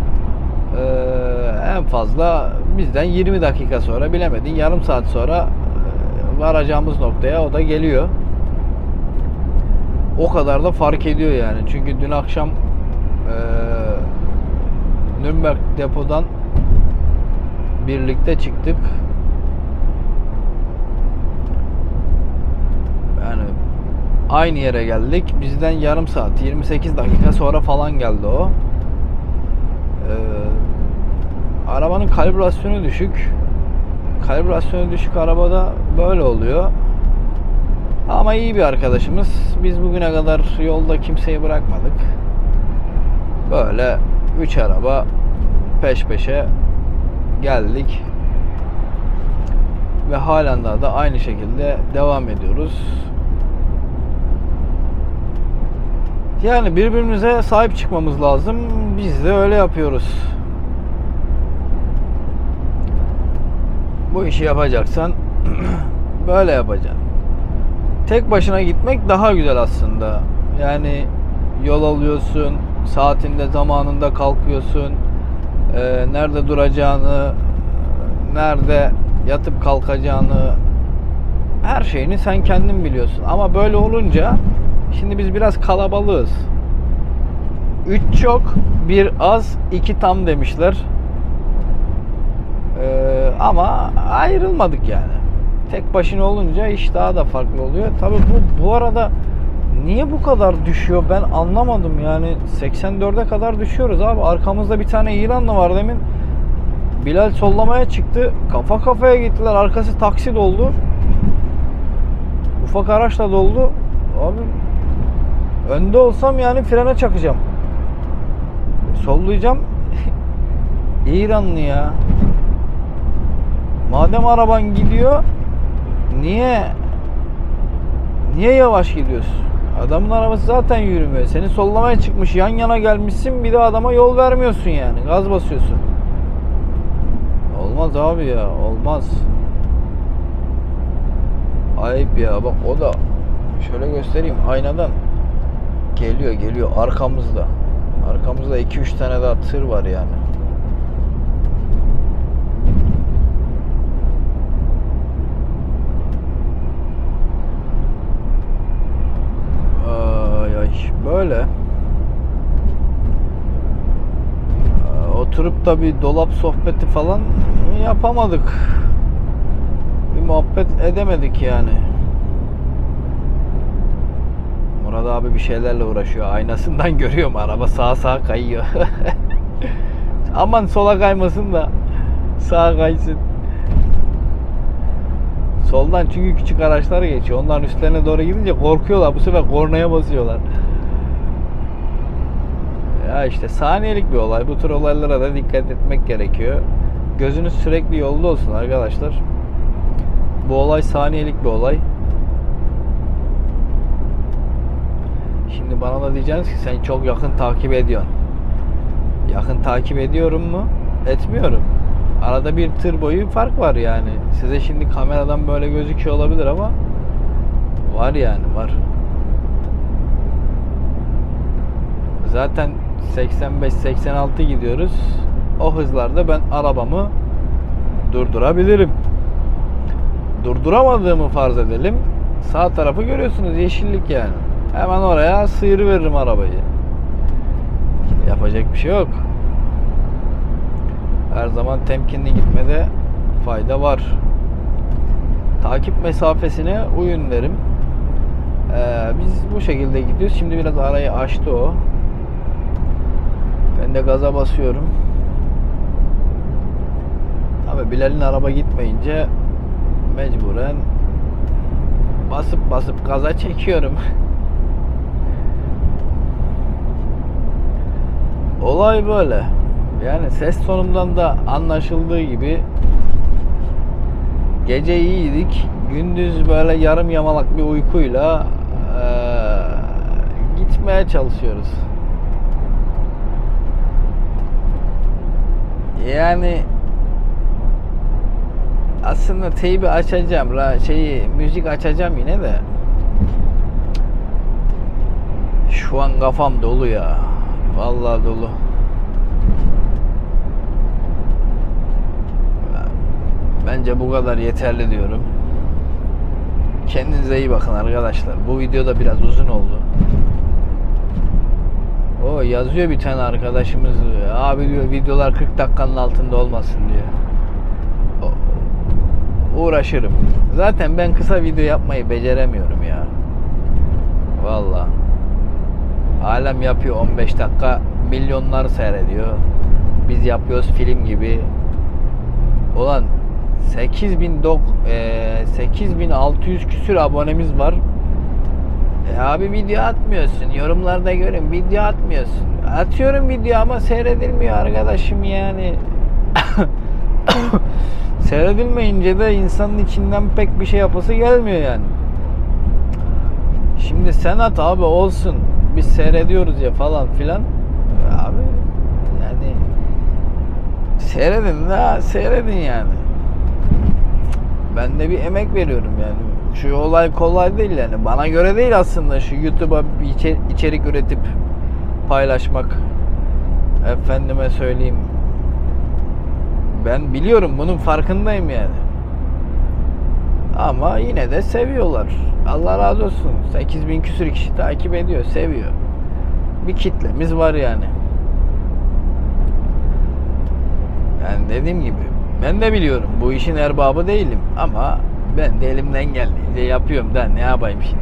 en fazla bizden 20 dakika sonra, bilemedin yarım saat sonra varacağımız noktaya o da geliyor. O kadar da fark ediyor yani. Çünkü dün akşam Nürnberg depodan birlikte çıktık. Yani aynı yere geldik. Bizden yarım saat, 28 dakika sonra falan geldi o. Arabanın kalibrasyonu düşük. Kalibrasyonu düşük arabada böyle oluyor. Ama iyi bir arkadaşımız. Biz bugüne kadar yolda kimseyi bırakmadık. Böyle 3 araba peş peşe geldik. Ve halen daha da aynı şekilde devam ediyoruz. Yani birbirimize sahip çıkmamız lazım. Biz de öyle yapıyoruz. Bu işi yapacaksan böyle yapacaksın. Tek başına gitmek daha güzel aslında. Yani yol alıyorsun, saatinde, zamanında kalkıyorsun. Nerede duracağını, nerede yatıp kalkacağını, her şeyini sen kendin biliyorsun. Ama böyle olunca şimdi biz biraz kalabalığız. 3 çok, 1 az, 2 tam demişler. Ama ayrılmadık yani. Tek başına olunca iş daha da farklı oluyor. Tabii bu arada niye bu kadar düşüyor ben anlamadım yani. 84'e kadar düşüyoruz abi. Arkamızda bir tane İranlı var demin. Bilal sollamaya çıktı. Kafa kafaya gittiler. Arkası taksi doldu. Ufak araçla doldu. Abi önde olsam yani frene çakacağım. Sollayacağım. İranlı ya. Madem araban gidiyor, niye yavaş gidiyorsun? Adamın arabası zaten yürümüyor. Seni sollamaya çıkmış, yan yana gelmişsin, bir de adama yol vermiyorsun yani. Gaz basıyorsun. Olmaz abi ya, olmaz. Ayıp ya, bak o da şöyle göstereyim aynadan geliyor arkamızda. Arkamızda 2-3 tane daha tır var yani. Böyle oturup da bir dolap sohbeti falan yapamadık. Bir muhabbet edemedik yani. Murat abi bir şeylerle uğraşıyor. Aynasından görüyorum araba sağa kayıyor. Aman sola kaymasın da sağa kaysın. Soldan çünkü küçük araçlar geçiyor. Onların üstlerine doğru gidince korkuyorlar. Bu sefer kornaya basıyorlar. Ya işte saniyelik bir olay. Bu tür olaylara da dikkat etmek gerekiyor. Gözünüz sürekli yolda olsun arkadaşlar. Bu olay saniyelik bir olay. Şimdi bana da diyeceksiniz ki sen çok yakın takip ediyorsun. Yakın takip ediyorum mu? Etmiyorum. Arada bir tır boyu fark var yani. Size şimdi kameradan böyle gözüküyor olabilir ama var yani, var. Zaten 85-86 gidiyoruz. O hızlarda ben arabamı durdurabilirim. Durduramadığımı farz edelim. Sağ tarafı görüyorsunuz, yeşillik yani. Hemen oraya sıyırıveririm arabayı. Yapacak bir şey yok. Her zaman temkinli gitmede fayda var. Takip mesafesine uyun derim. Biz bu şekilde gidiyoruz. Şimdi biraz arayı açtı o. Ben de gaza basıyorum. Tabii Bilal'in araba gitmeyince mecburen basıp gaza çekiyorum. Olay böyle. Yani ses tonumdan da anlaşıldığı gibi gece iyiydik. Gündüz böyle yarım yamalak bir uykuyla gitmeye çalışıyoruz. Yani aslında teybi açacağım, müzik açacağım yine de. Şu an kafam dolu ya. Vallahi dolu. Bence bu kadar yeterli diyorum. Kendinize iyi bakın arkadaşlar. Bu video da biraz uzun oldu. O yazıyor bir tane arkadaşımız. Abi diyor videolar 40 dakikanın altında olmasın diyor. Uğraşırım. Zaten ben kısa video yapmayı beceremiyorum ya. Valla. Alem yapıyor 15 dakika, milyonlar seyrediyor. Biz yapıyoruz film gibi. Ulan 8600 küsür abonemiz var. Abi video atmıyorsun. Yorumlarda görün, video atmıyorsun. Atıyorum video ama seyredilmiyor arkadaşım yani. Seyredilmeyince de insanın içinden pek bir şey yapası gelmiyor yani. Şimdi sen at abi, olsun. Biz seyrediyoruz ya falan filan. Abi yani seyredin la, seyredin yani. Ben de bir emek veriyorum yani. Şu olay kolay değil yani. Bana göre değil aslında şu YouTube'a bir içerik üretip paylaşmak. Efendime söyleyeyim. Ben biliyorum, bunun farkındayım yani. Ama yine de seviyorlar. Allah razı olsun. 8000 küsür kişi takip ediyor, seviyor. Bir kitlemiz var yani. Yani dediğim gibi ben de biliyorum bu işin erbabı değilim ama ben de elimden geldiğince yapıyorum da ne yapayım şimdi.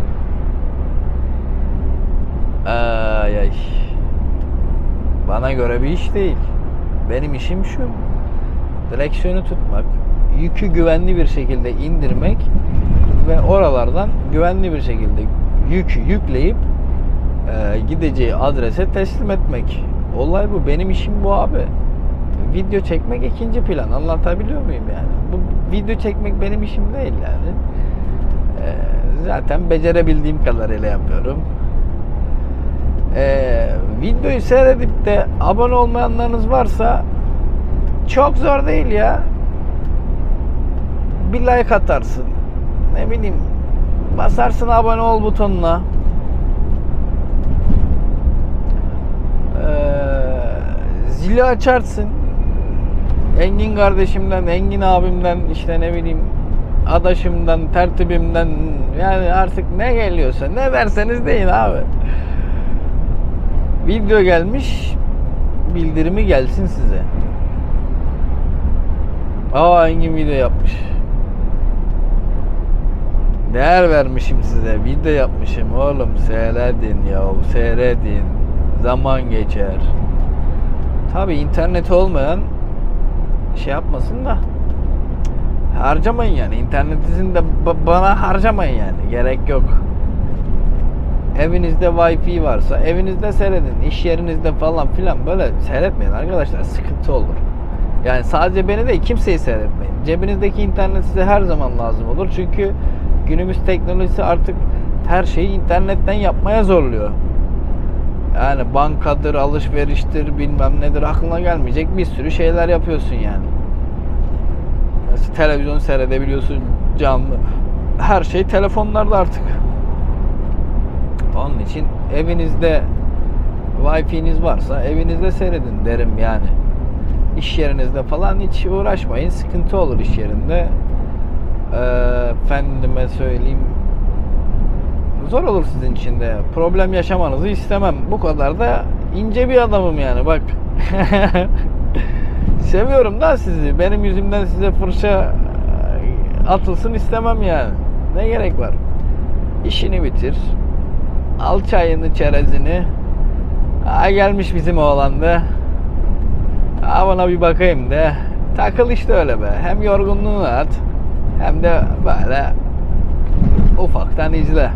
Ay ay. Bana göre bir iş değil. Benim işim şu: direksiyonu tutmak, yükü güvenli bir şekilde indirmek ve oralardan güvenli bir şekilde yükü yükleyip gideceği adrese teslim etmek. Olay bu. Benim işim bu abi. Video çekmek ikinci plan. Anlatabiliyor muyum yani? Bu video çekmek benim işim değil yani. Zaten becerebildiğim kadarıyla yapıyorum. Videoyu seyredip de abone olmayanlarınız varsa çok zor değil ya. Bir like atarsın. Ne bileyim, basarsın abone ol butonuna. Zili açarsın. Engin kardeşimden, Engin abimden, işte ne bileyim adaşımdan, tertibimden, yani artık ne geliyorsa, ne derseniz deyin abi. Video gelmiş, bildirimi gelsin size. Aa, Engin video yapmış. Değer vermişim size, video yapmışım oğlum, seyredin ya, seyredin. Zaman geçer. Tabi internet olmayan şey yapmasın da harcamayın yani. İnternetinizin de bana harcamayın yani. Gerek yok. Evinizde Wi-Fi varsa evinizde seyredin. İş yerinizde falan filan böyle seyretmeyin arkadaşlar. Sıkıntı olur. Yani sadece beni değil, kimseyi seyretmeyin. Cebinizdeki internet size her zaman lazım olur. Çünkü günümüz teknolojisi artık her şeyi internetten yapmaya zorluyor. Yani bankadır, alışveriştir, bilmem nedir, aklına gelmeyecek bir sürü şeyler yapıyorsun yani. Mesela televizyon seyredebiliyorsun canlı. Her şey telefonlarda artık. Onun için evinizde Wi-Fi'niz varsa evinizde seyredin derim yani. İş yerinizde falan hiç uğraşmayın. Sıkıntı olur iş yerinde. Efendime söyleyeyim, zor olur sizin için de. Problem yaşamanızı istemem. Bu kadar da ince bir adamım yani, bak. Seviyorum da sizi. Benim yüzümden size fırça atılsın istemem yani. Ne gerek var? İşini bitir. Al çayını, çerezini. Ha, gelmiş bizim oğlan da. Ha, bana bir bakayım de. Takıl işte öyle be. Hem yorgunluğunu at, hem de böyle ufaktan izle.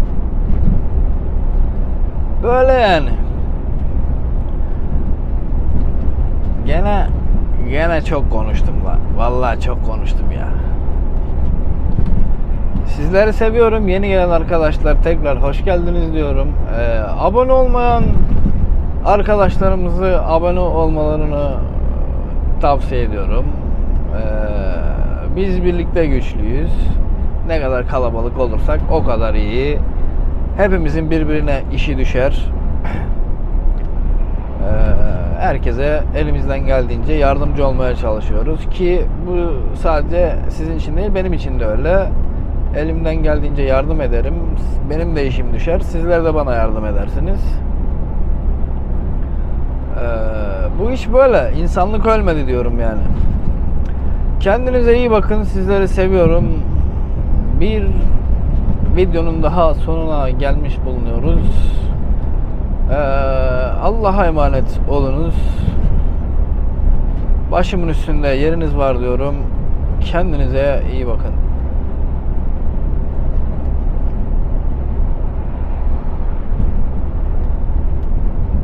Böyle yani. Gene çok konuştum lan. Vallahi çok konuştum ya. Sizleri seviyorum. Yeni gelen arkadaşlar tekrar hoş geldiniz diyorum. Abone olmayan arkadaşlarımızı abone olmalarını tavsiye ediyorum. Biz birlikte güçlüyüz. Ne kadar kalabalık olursak o kadar iyi. Hepimizin birbirine işi düşer. Herkese elimizden geldiğince yardımcı olmaya çalışıyoruz ki bu sadece sizin için değil, benim için de öyle. Elimden geldiğince yardım ederim. Benim de işim düşer. Sizler de bana yardım edersiniz. Bu iş böyle. İnsanlık ölmedi diyorum yani. Kendinize iyi bakın. Sizleri seviyorum. Bir videonun daha sonuna gelmiş bulunuyoruz. Allah'a emanet olunuz. Başımın üstünde yeriniz var diyorum. Kendinize iyi bakın.